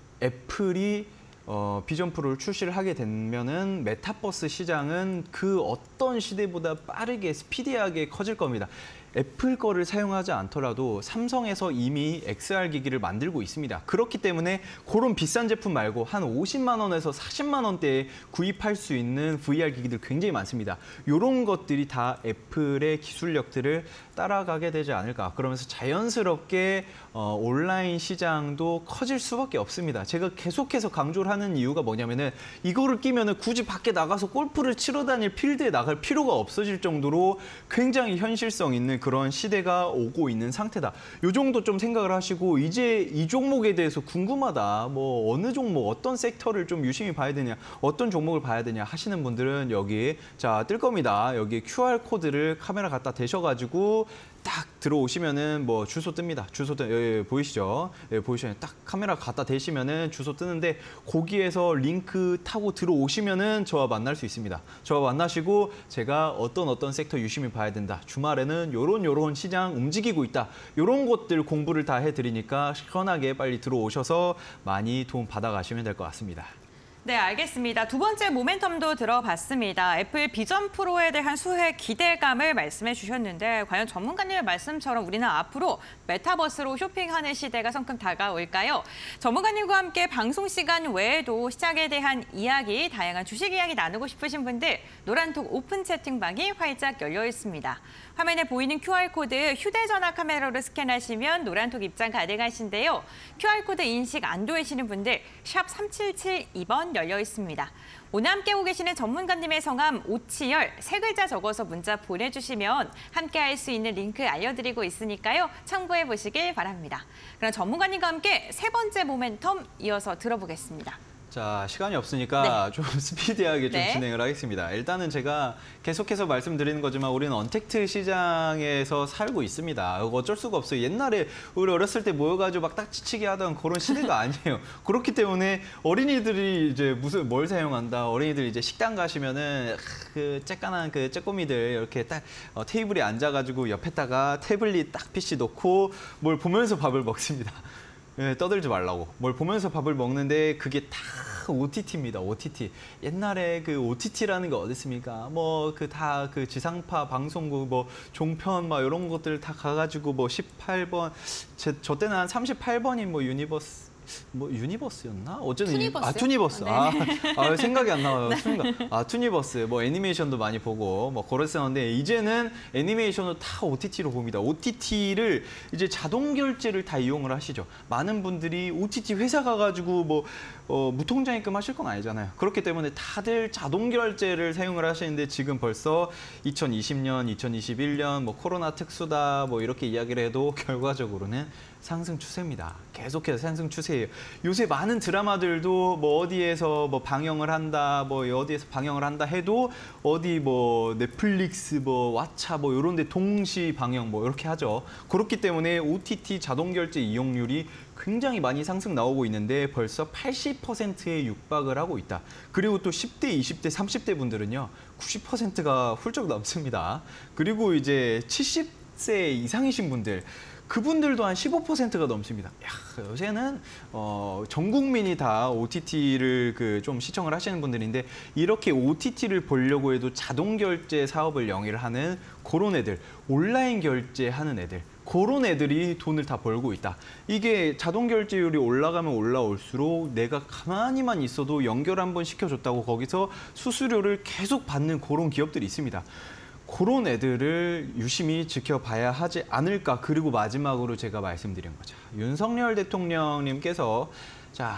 애플이 비전 프로를 출시를 하게 되면은 메타버스 시장은 그 어떤 시대보다 빠르게 스피디하게 커질 겁니다. 애플 거를 사용하지 않더라도 삼성에서 이미 XR 기기를 만들고 있습니다. 그렇기 때문에 그런 비싼 제품 말고 한 50만 원에서 40만 원대에 구입할 수 있는 VR 기기들 굉장히 많습니다. 이런 것들이 다 애플의 기술력들을 따라가게 되지 않을까. 그러면서 자연스럽게 온라인 시장도 커질 수밖에 없습니다. 제가 계속해서 강조를 하는 이유가 뭐냐면은 이거를 끼면은 굳이 밖에 나가서 골프를 치러 다닐 필드에 나갈 필요가 없어질 정도로 굉장히 현실성 있는 그런 시대가 오고 있는 상태다. 이 정도 좀 생각을 하시고 이제 이 종목에 대해서 궁금하다. 뭐 어느 종목, 어떤 섹터를 좀 유심히 봐야 되냐, 어떤 종목을 봐야 되냐 하시는 분들은 여기 자 뜰 겁니다. 여기 QR 코드를 카메라 갖다 대셔가지고 딱 들어오시면은 뭐 주소 뜹니다. 주소 여기 보이시죠? 예, 보이시죠? 딱 카메라 갖다 대시면은 주소 뜨는데 거기에서 링크 타고 들어오시면은 저와 만날 수 있습니다. 저와 만나시고 제가 어떤 섹터 유심히 봐야 된다. 주말에는 요런 시장 움직이고 있다. 요런 것들 공부를 다 해드리니까 시원하게 빨리 들어오셔서 많이 도움 받아가시면 될 것 같습니다. 네, 알겠습니다. 두 번째 모멘텀도 들어봤습니다. 애플 비전 프로에 대한 수혜 기대감을 말씀해 주셨는데 과연 전문가님의 말씀처럼 우리는 앞으로 메타버스로 쇼핑하는 시대가 성큼 다가올까요? 전문가님과 함께 방송 시간 외에도 시장에 대한 이야기, 다양한 주식 이야기 나누고 싶으신 분들 노란톡 오픈 채팅방이 활짝 열려 있습니다. 화면에 보이는 QR코드 휴대전화 카메라로 스캔하시면 노란톡 입장 가능하신데요. QR코드 인식 안 되시는 분들 샵 3772번 열려 있습니다. 오늘 함께하고 계시는 전문가님의 성함 오치열 세 글자 적어서 문자 보내주시면 함께할 수 있는 링크 알려드리고 있으니까요. 참고해 보시길 바랍니다. 그럼 전문가님과 함께 세 번째 모멘텀 이어서 들어보겠습니다. 자, 시간이 없으니까 좀 스피디하게 좀 네. 진행을 하겠습니다. 일단은 제가 계속해서 말씀드리는 거지만 우리는 언택트 시장에서 살고 있습니다. 어쩔 수가 없어요. 옛날에 우리 어렸을 때 모여가지고 막 딱지치기 하던 그런 시대가 아니에요. 그렇기 때문에 어린이들이 이제 뭘 사용한다. 어린이들 이제 식당 가시면은 그 쬐깐한 그 쬐꼬미들 이렇게 딱 테이블에 앉아가지고 옆에다가 태블릿 딱 PC 놓고 뭘 보면서 밥을 먹습니다. 네, 떠들지 말라고. 뭘 보면서 밥을 먹는데 그게 다 OTT입니다. OTT. 옛날에 그 OTT라는 게 어디 있습니까? 뭐 그 다 그 지상파 방송국 뭐 종편 막 이런 것들 다 가가지고 뭐 18번 저 때는 한 38번이 뭐 유니버스였나? 어쨌든 투니버스요? 투니버스. 네. 생각이 안 나와요. 순간. 투니버스. 뭐 애니메이션도 많이 보고 뭐 그랬었는데 이제는 애니메이션도 다 OTT로 봅니다. OTT를 이제 자동 결제를 다 이용을 하시죠. 많은 분들이 OTT 회사 가가지고 뭐 무통장입금 하실 건 아니잖아요. 그렇기 때문에 다들 자동 결제를 사용을 하시는데 지금 벌써 2020년, 2021년 뭐 코로나 특수다 뭐 이렇게 이야기를 해도 결과적으로는 상승 추세입니다. 계속해서 상승 추세예요. 요새 많은 드라마들도 뭐 어디에서 뭐 방영을 한다, 뭐 어디에서 방영을 한다 해도 어디 뭐 넷플릭스, 뭐 왓챠 뭐 이런 데 동시 방영 뭐 이렇게 하죠. 그렇기 때문에 OTT 자동 결제 이용률이 굉장히 많이 상승 나오고 있는데 벌써 80%에 육박을 하고 있다. 그리고 또 10대, 20대, 30대 분들은요. 90%가 훌쩍 넘습니다. 그리고 이제 70세 이상이신 분들 그분들도 한 15%가 넘습니다. 야, 요새는 전 국민이 다 OTT를 좀 시청을 하시는 분들인데 이렇게 OTT를 보려고 해도 자동 결제 사업을 영위를 하는 그런 애들, 온라인 결제하는 애들, 그런 애들이 돈을 다 벌고 있다. 이게 자동 결제율이 올라가면 올라올수록 내가 가만히만 있어도 연결 한번 시켜줬다고 거기서 수수료를 계속 받는 그런 기업들이 있습니다. 그런 애들을 유심히 지켜봐야 하지 않을까. 그리고 마지막으로 제가 말씀드린 거죠. 윤석열 대통령님께서 자,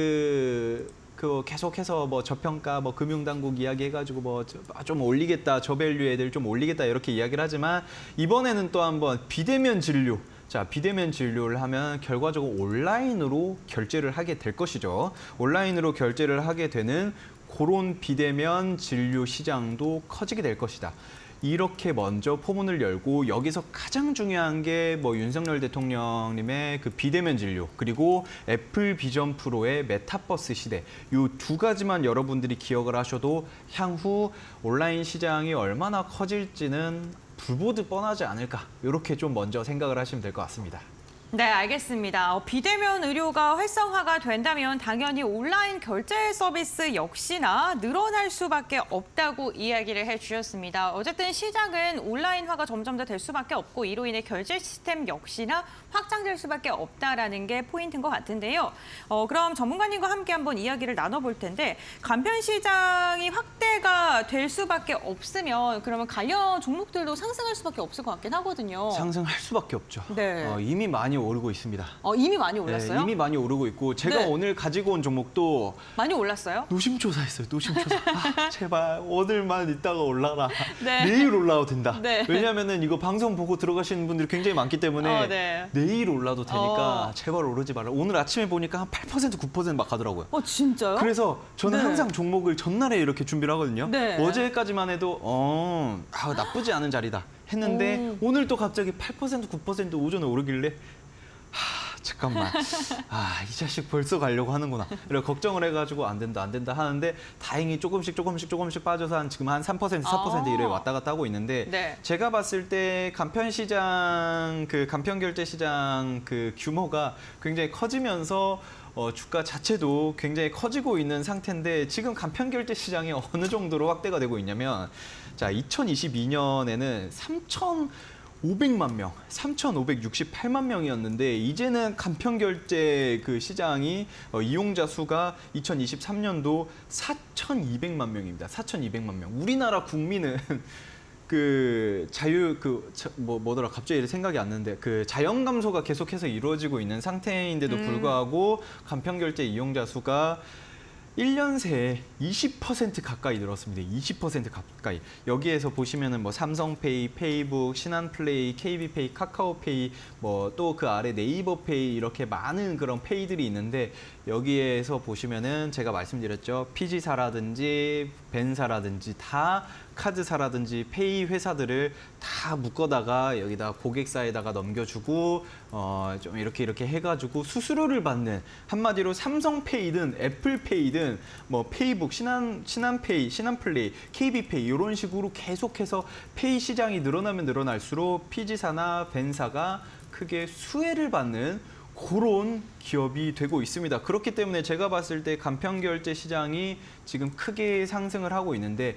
계속해서 뭐 저평가, 뭐 금융당국 이야기해가지고 뭐 좀 올리겠다, 저밸류 애들 좀 올리겠다 이렇게 이야기를 하지만 이번에는 또 한번 비대면 진료. 자, 비대면 진료를 하면 결과적으로 온라인으로 결제를 하게 될 것이죠. 온라인으로 결제를 하게 되는 그런 비대면 진료 시장도 커지게 될 것이다. 이렇게 먼저 포문을 열고 여기서 가장 중요한 게 뭐 윤석열 대통령님의 그 비대면 진료 그리고 애플 비전 프로의 메타버스 시대 이 두 가지만 여러분들이 기억을 하셔도 향후 온라인 시장이 얼마나 커질지는 불보듯 뻔하지 않을까 이렇게 좀 먼저 생각을 하시면 될 것 같습니다. 네, 알겠습니다. 비대면 의료가 활성화가 된다면 당연히 온라인 결제 서비스 역시나 늘어날 수밖에 없다고 이야기를 해주셨습니다. 어쨌든 시장은 온라인화가 점점 더 될 수밖에 없고 이로 인해 결제 시스템 역시나 확장될 수밖에 없다라는 게 포인트인 것 같은데요. 그럼 전문가님과 함께 한번 이야기를 나눠볼 텐데 간편 시장이 확대가 될 수밖에 없으면 그러면 관련 종목들도 상승할 수밖에 없을 것 같긴 하거든요. 상승할 수밖에 없죠. 네. 이미 많이 오르고 있습니다. 이미 많이 올랐어요? 네, 이미 많이 오르고 있고 제가 네. 오늘 가지고 온 종목도 많이 올랐어요? 노심초사했어요. 노심초사. 제발 오늘만 있다가 올라라. 네. 내일 올라도 된다. 네. 왜냐하면 이거 방송 보고 들어가시는 분들이 굉장히 많기 때문에 네. 내일 올라도 되니까 제발 오르지 말라. 오늘 아침에 보니까 한 8%, 9% 막 가더라고요. 진짜요? 그래서 저는 네. 항상 종목을 전날에 이렇게 준비를 하거든요. 네. 어제까지만 해도 나쁘지 않은 자리다 했는데 오늘 또 갑자기 8%, 9% 오전에 오르길래 잠깐만. 이 자식 벌써 가려고 하는구나. 이렇게 걱정을 해가지고 안 된다 하는데 다행히 조금씩 빠져서 지금 한 3%, 4% 이래 왔다 갔다 하고 있는데 네. 제가 봤을 때 간편 시장, 간편 결제 시장 규모가 굉장히 커지면서 주가 자체도 굉장히 커지고 있는 상태인데 지금 간편결제 시장이 어느 정도로 확대가 되고 있냐면 자 2022년에는 3,500만 명, 3,568만 명이었는데 이제는 간편결제 그 시장이 이용자 수가 2023년도 4,200만 명입니다. 4,200만 명. 우리나라 국민은 뭐더라 갑자기 생각이 안 나는데 그 자연 감소가 계속해서 이루어지고 있는 상태인데도 불구하고 간편결제 이용자 수가 1년 새에 20% 가까이 늘었습니다. 20% 가까이. 여기에서 보시면은 뭐 삼성페이, 페이북, 신한플레이, KB페이, 카카오페이, 뭐 또 그 아래 네이버페이 이렇게 많은 그런 페이들이 있는데 여기에서 보시면은 제가 말씀드렸죠. 피지사라든지 벤사라든지 다 카드사라든지 페이 회사들을 다 묶어다가 여기다 고객사에다가 넘겨주고 좀 이렇게 해가지고 수수료를 받는 한마디로 삼성페이든 애플페이든 뭐 페이북, 신한페이, 신한플레이, KB페이 이런 식으로 계속해서 페이 시장이 늘어나면 늘어날수록 피지사나 벤사가 크게 수혜를 받는 그런 기업이 되고 있습니다. 그렇기 때문에 제가 봤을 때 간편결제 시장이 지금 크게 상승을 하고 있는데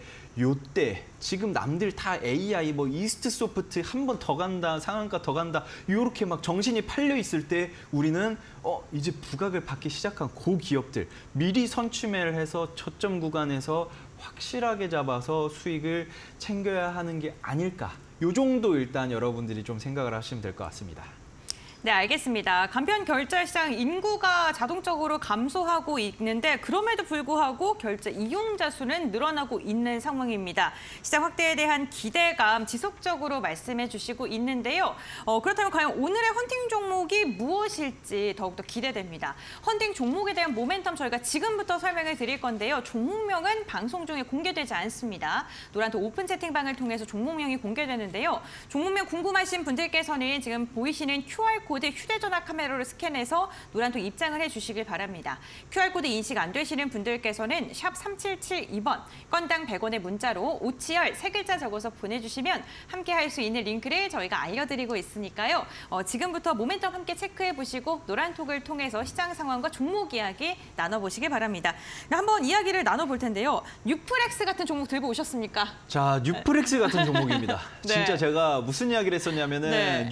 요때 지금 남들 다 AI 뭐 이스트소프트 한 번 더 간다, 상한가 더 간다 이렇게 막 정신이 팔려 있을 때 우리는 이제 부각을 받기 시작한 그 기업들 미리 선취매를 해서 저점 구간에서 확실하게 잡아서 수익을 챙겨야 하는 게 아닐까. 요 정도 일단 여러분들이 좀 생각을 하시면 될 것 같습니다. 네, 알겠습니다. 간편 결제 시장 인구가 자동적으로 감소하고 있는데 그럼에도 불구하고 결제 이용자 수는 늘어나고 있는 상황입니다. 시장 확대에 대한 기대감 지속적으로 말씀해 주시고 있는데요. 그렇다면 과연 오늘의 헌팅 종목이 무엇일지 더욱더 기대됩니다. 헌팅 종목에 대한 모멘텀 저희가 지금부터 설명을 드릴 건데요. 종목명은 방송 중에 공개되지 않습니다. 노란톡 오픈 채팅방을 통해서 종목명이 공개되는데요. 종목명 궁금하신 분들께서는 지금 보이시는 QR코드 휴대전화 카메라로 스캔해서 노란톡 입장을 해주시길 바랍니다. QR코드 인식 안 되시는 분들께서는 샵 3772번, 건당 100원의 문자로 오치열 3글자 적어서 보내주시면 함께 할 수 있는 링크를 저희가 알려드리고 있으니까요. 지금부터 모멘텀 함께 체크해보시고 노란톡을 통해서 시장 상황과 종목 이야기 나눠보시길 바랍니다. 한번 이야기를 나눠볼 텐데요. 뉴프렉스 같은 종목 들고 오셨습니까? 자, 뉴프렉스 같은 종목입니다. 네. 진짜 제가 무슨 이야기를 했었냐면은 네.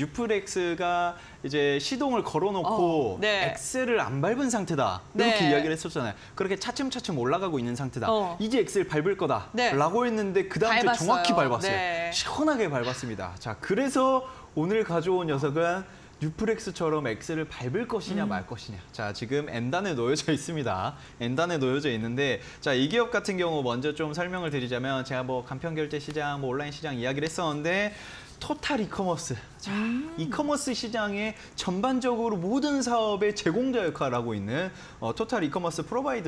뉴프렉스가 이제 시동을 걸어놓고 네. 엑셀을 안 밟은 상태다. 이렇게 네. 이야기를 했었잖아요. 그렇게 차츰차츰 올라가고 있는 상태다. 이제 이제 엑셀 밟을 거다. 네. 라고 했는데 그 다음 주에 정확히 밟았어요. 네. 시원하게 밟았습니다. 자, 그래서 오늘 가져온 녀석은 뉴프렉스처럼 엑셀을 밟을 것이냐 말 것이냐. 자, 지금 N단에 놓여져 있습니다. N단에 놓여져 있는데 자, 이 기업 같은 경우 먼저 좀 설명을 드리자면 제가 뭐 간편결제 시장, 뭐 온라인 시장 이야기를 했었는데 토탈 이커머스. 자, 이커머스 시장의 전반적으로 모든 사업의 제공자 역할을 하고 있는 토탈 이커머스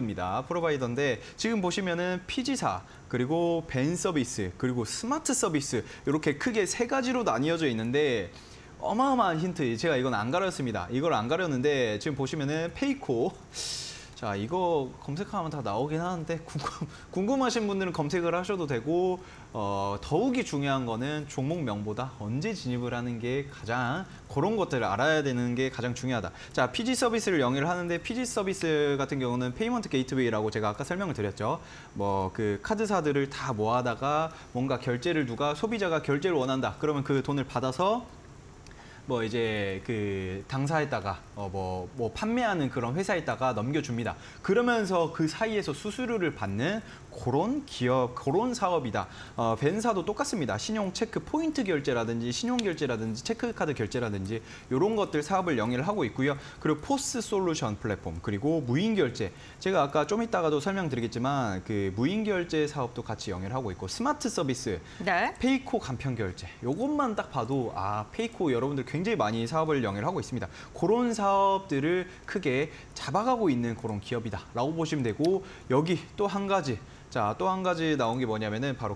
프로바이더인데 지금 보시면은 피지사, 그리고 벤 서비스, 그리고 스마트 서비스 이렇게 크게 세 가지로 나뉘어져 있는데 어마어마한 힌트. 제가 이건 안 가렸습니다. 이걸 안 가렸는데 지금 보시면은 페이코. 자, 이거 검색하면 다 나오긴 하는데 궁금하신 분들은 검색을 하셔도 되고 더욱이 중요한 거는 종목명보다 언제 진입을 하는 게 가장 그런 것들을 알아야 되는 게 가장 중요하다. 자, PG 서비스를 영위를 하는데 PG 서비스 같은 경우는 페이먼트 게이트웨이라고 제가 아까 설명을 드렸죠. 뭐 그 카드사들을 다 모아다가 뭔가 결제를 소비자가 결제를 원한다. 그러면 그 돈을 받아서 뭐 이제 그 당사에다가 뭐 판매하는 그런 회사에다가 넘겨줍니다. 그러면서 그 사이에서 수수료를 받는 그런 기업, 그런 사업이다. 벤사도 똑같습니다. 신용 체크 포인트 결제라든지 신용 결제라든지 체크카드 결제라든지 이런 것들 사업을 영위를 하고 있고요. 그리고 포스 솔루션 플랫폼, 그리고 무인 결제. 제가 아까 좀 이따가도 설명드리겠지만 그 무인 결제 사업도 같이 영위를 하고 있고 스마트 서비스, 네. 페이코 간편 결제. 요것만 딱 봐도 페이코 여러분들 굉장히 많이 사업을 영위를 하고 있습니다. 그런 사업들을 크게 잡아가고 있는 그런 기업이다라고 보시면 되고 여기 또 한 가지. 자, 또 한 가지 나온 게 뭐냐면은 바로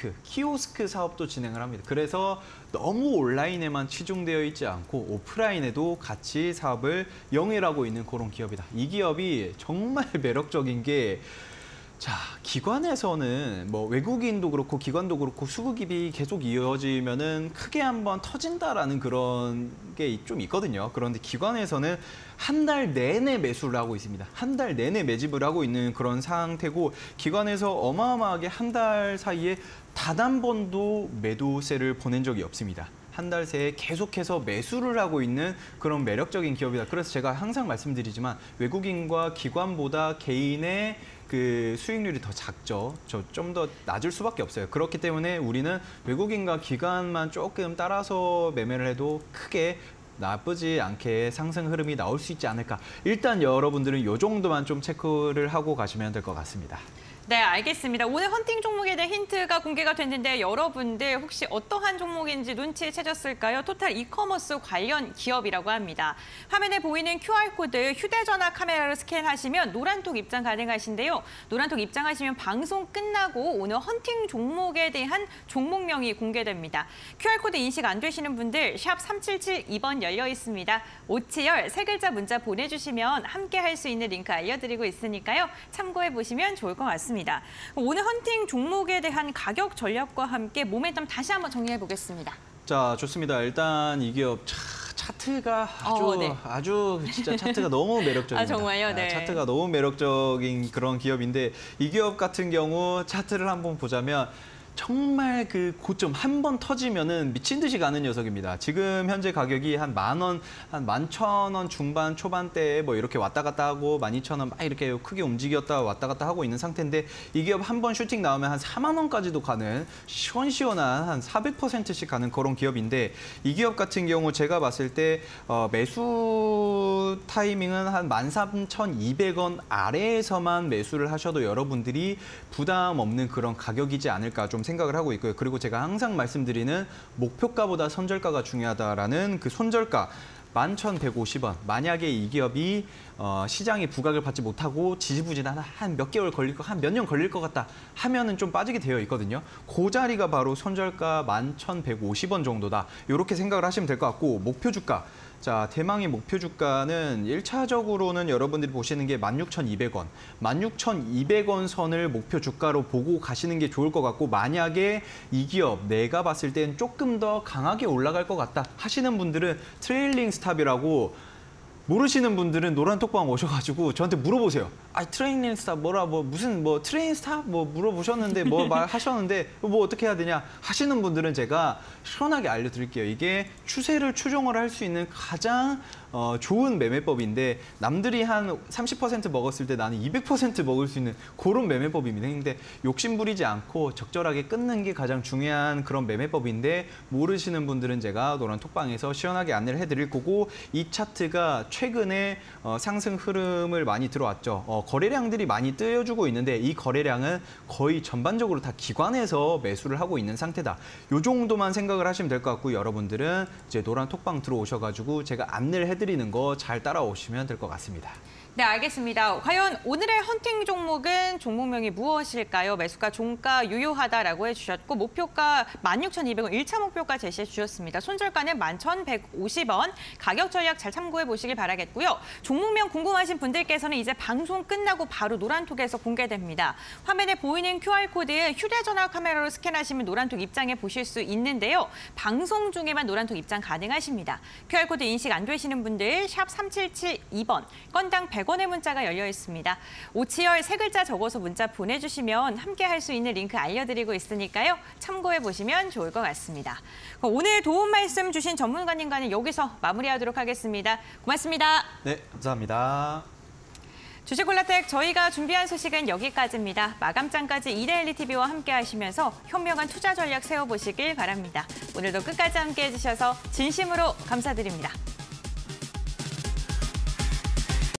키오스크 사업도 진행을 합니다. 그래서 너무 온라인에만 치중되어 있지 않고 오프라인에도 같이 사업을 영위를 하고 있는 그런 기업이다. 이 기업이 정말 매력적인 게 자, 기관에서는 뭐 외국인도 그렇고 기관도 그렇고 수급이 계속 이어지면은 크게 한번 터진다라는 그런 게 좀 있거든요. 그런데 기관에서는 한 달 내내 매수를 하고 있습니다. 한 달 내내 매집을 하고 있는 그런 상태고 기관에서 어마어마하게 한 달 사이에 단 한 번도 매도세를 보낸 적이 없습니다. 한 달 새에 계속해서 매수를 하고 있는 그런 매력적인 기업이다. 그래서 제가 항상 말씀드리지만 외국인과 기관보다 개인의 그 수익률이 더 작죠. 좀 더 낮을 수밖에 없어요. 그렇기 때문에 우리는 외국인과 기관만 조금 따라서 매매를 해도 크게 나쁘지 않게 상승 흐름이 나올 수 있지 않을까. 일단 여러분들은 이 정도만 좀 체크를 하고 가시면 될 것 같습니다. 네, 알겠습니다. 오늘 헌팅 종목에 대한 힌트가 공개가 됐는데 여러분들 혹시 어떠한 종목인지 눈치채셨을까요? 토탈 이커머스 관련 기업이라고 합니다. 화면에 보이는 QR코드 휴대전화 카메라로 스캔하시면 노란톡 입장 가능하신데요. 노란톡 입장하시면 방송 끝나고 오늘 헌팅 종목에 대한 종목명이 공개됩니다. QR코드 인식 안 되시는 분들 샵 3772번 열려 있습니다. 오치열 세 글자 문자 보내주시면 함께 할 수 있는 링크 알려드리고 있으니까요. 참고해 보시면 좋을 것 같습니다. 오늘 헌팅 종목에 대한 가격 전략과 함께 모멘텀 다시 한번 정리해 보겠습니다. 자, 좋습니다. 일단 이 기업 차트가 아주 진짜 차트가 너무 매력적입니다. 아, 정말요? 네. 차트가 너무 매력적인 그런 기업인데 이 기업 같은 경우 차트를 한번 보자면 정말 그 고점 한 번 터지면은 미친 듯이 가는 녀석입니다. 지금 현재 가격이 한 10,000원, 한 11,000원 중반 초반대에 뭐 이렇게 왔다 갔다 하고 12,000원 막 이렇게 크게 움직였다 왔다 갔다 하고 있는 상태인데 이 기업 한 번 슈팅 나오면 한 4만 원까지도 가는 시원시원한 한 400%씩 가는 그런 기업인데 이 기업 같은 경우 제가 봤을 때 매수 타이밍은 한 13,200원 아래에서만 매수를 하셔도 여러분들이 부담 없는 그런 가격이지 않을까 좀 생각을 하고 있고요. 그리고 제가 항상 말씀드리는 목표가보다 선절가가 중요하다라는 그 손절가 11,150원. 만약에 이 기업이 시장이 부각을 받지 못하고 지지부진한 한 몇 개월 걸릴 것, 한 몇 년 걸릴 것 같다 하면은 좀 빠지게 되어 있거든요. 그 자리가 바로 손절가 11,150원 정도다. 이렇게 생각을 하시면 될 것 같고 목표 주가. 자, 대망의 목표 주가는 1차적으로는 여러분들이 보시는 게 16,200원. 16,200원 선을 목표 주가로 보고 가시는 게 좋을 것 같고 만약에 이 기업 내가 봤을 땐 조금 더 강하게 올라갈 것 같다 하시는 분들은 트레일링 스탑이라고 모르시는 분들은 노란톡방 오셔가지고 저한테 물어보세요. 아, 트레이닝 스탑 무슨 트레인 스탑 물어보셨는데 말하셨는데 뭐 어떻게 해야 되냐 하시는 분들은 제가 시원하게 알려드릴게요. 이게 추세를 추종을 할 수 있는 가장 좋은 매매법인데 남들이 한 30% 먹었을 때 나는 200% 먹을 수 있는 그런 매매법입니다. 근데 욕심 부리지 않고 적절하게 끊는 게 가장 중요한 그런 매매법인데 모르시는 분들은 제가 노란톡방에서 시원하게 안내를 해드릴 거고 이 차트가 최근에 상승 흐름을 많이 들어왔죠. 거래량들이 많이 뜨여주고 있는데 이 거래량은 거의 전반적으로 다 기관에서 매수를 하고 있는 상태다. 이 정도만 생각을 하시면 될 것 같고 여러분들은 이제 노란 톡방 들어오셔가지고 제가 안내를 해드리는 거 잘 따라오시면 될 것 같습니다. 네, 알겠습니다. 과연 오늘의 헌팅 종목은 종목명이 무엇일까요? 매수가 종가 유효하다라고 해주셨고 목표가 16,200원 1차 목표가 제시해 주셨습니다. 손절가는 11,150원. 가격 전략 잘 참고해 보시길 바라겠고요. 종목명 궁금하신 분들께서는 이제 방송 끝나고 바로 노란톡에서 공개됩니다. 화면에 보이는 QR코드 휴대전화 카메라로 스캔하시면 노란톡 입장해 보실 수 있는데요. 방송 중에만 노란톡 입장 가능하십니다. QR코드 인식 안 되시는 분들 샵 3772번 건당 100원의 문자가 열려 있습니다. 오치열 세 글자 적어서 문자 보내주시면 함께 할 수 있는 링크 알려드리고 있으니까요. 참고해 보시면 좋을 것 같습니다. 오늘 도움 말씀 주신 전문가님과는 여기서 마무리하도록 하겠습니다. 고맙습니다. 네, 감사합니다. 주식콜라텍 저희가 준비한 소식은 여기까지입니다. 마감장까지 이데일리 TV와 함께 하시면서 현명한 투자 전략 세워보시길 바랍니다. 오늘도 끝까지 함께 해주셔서 진심으로 감사드립니다.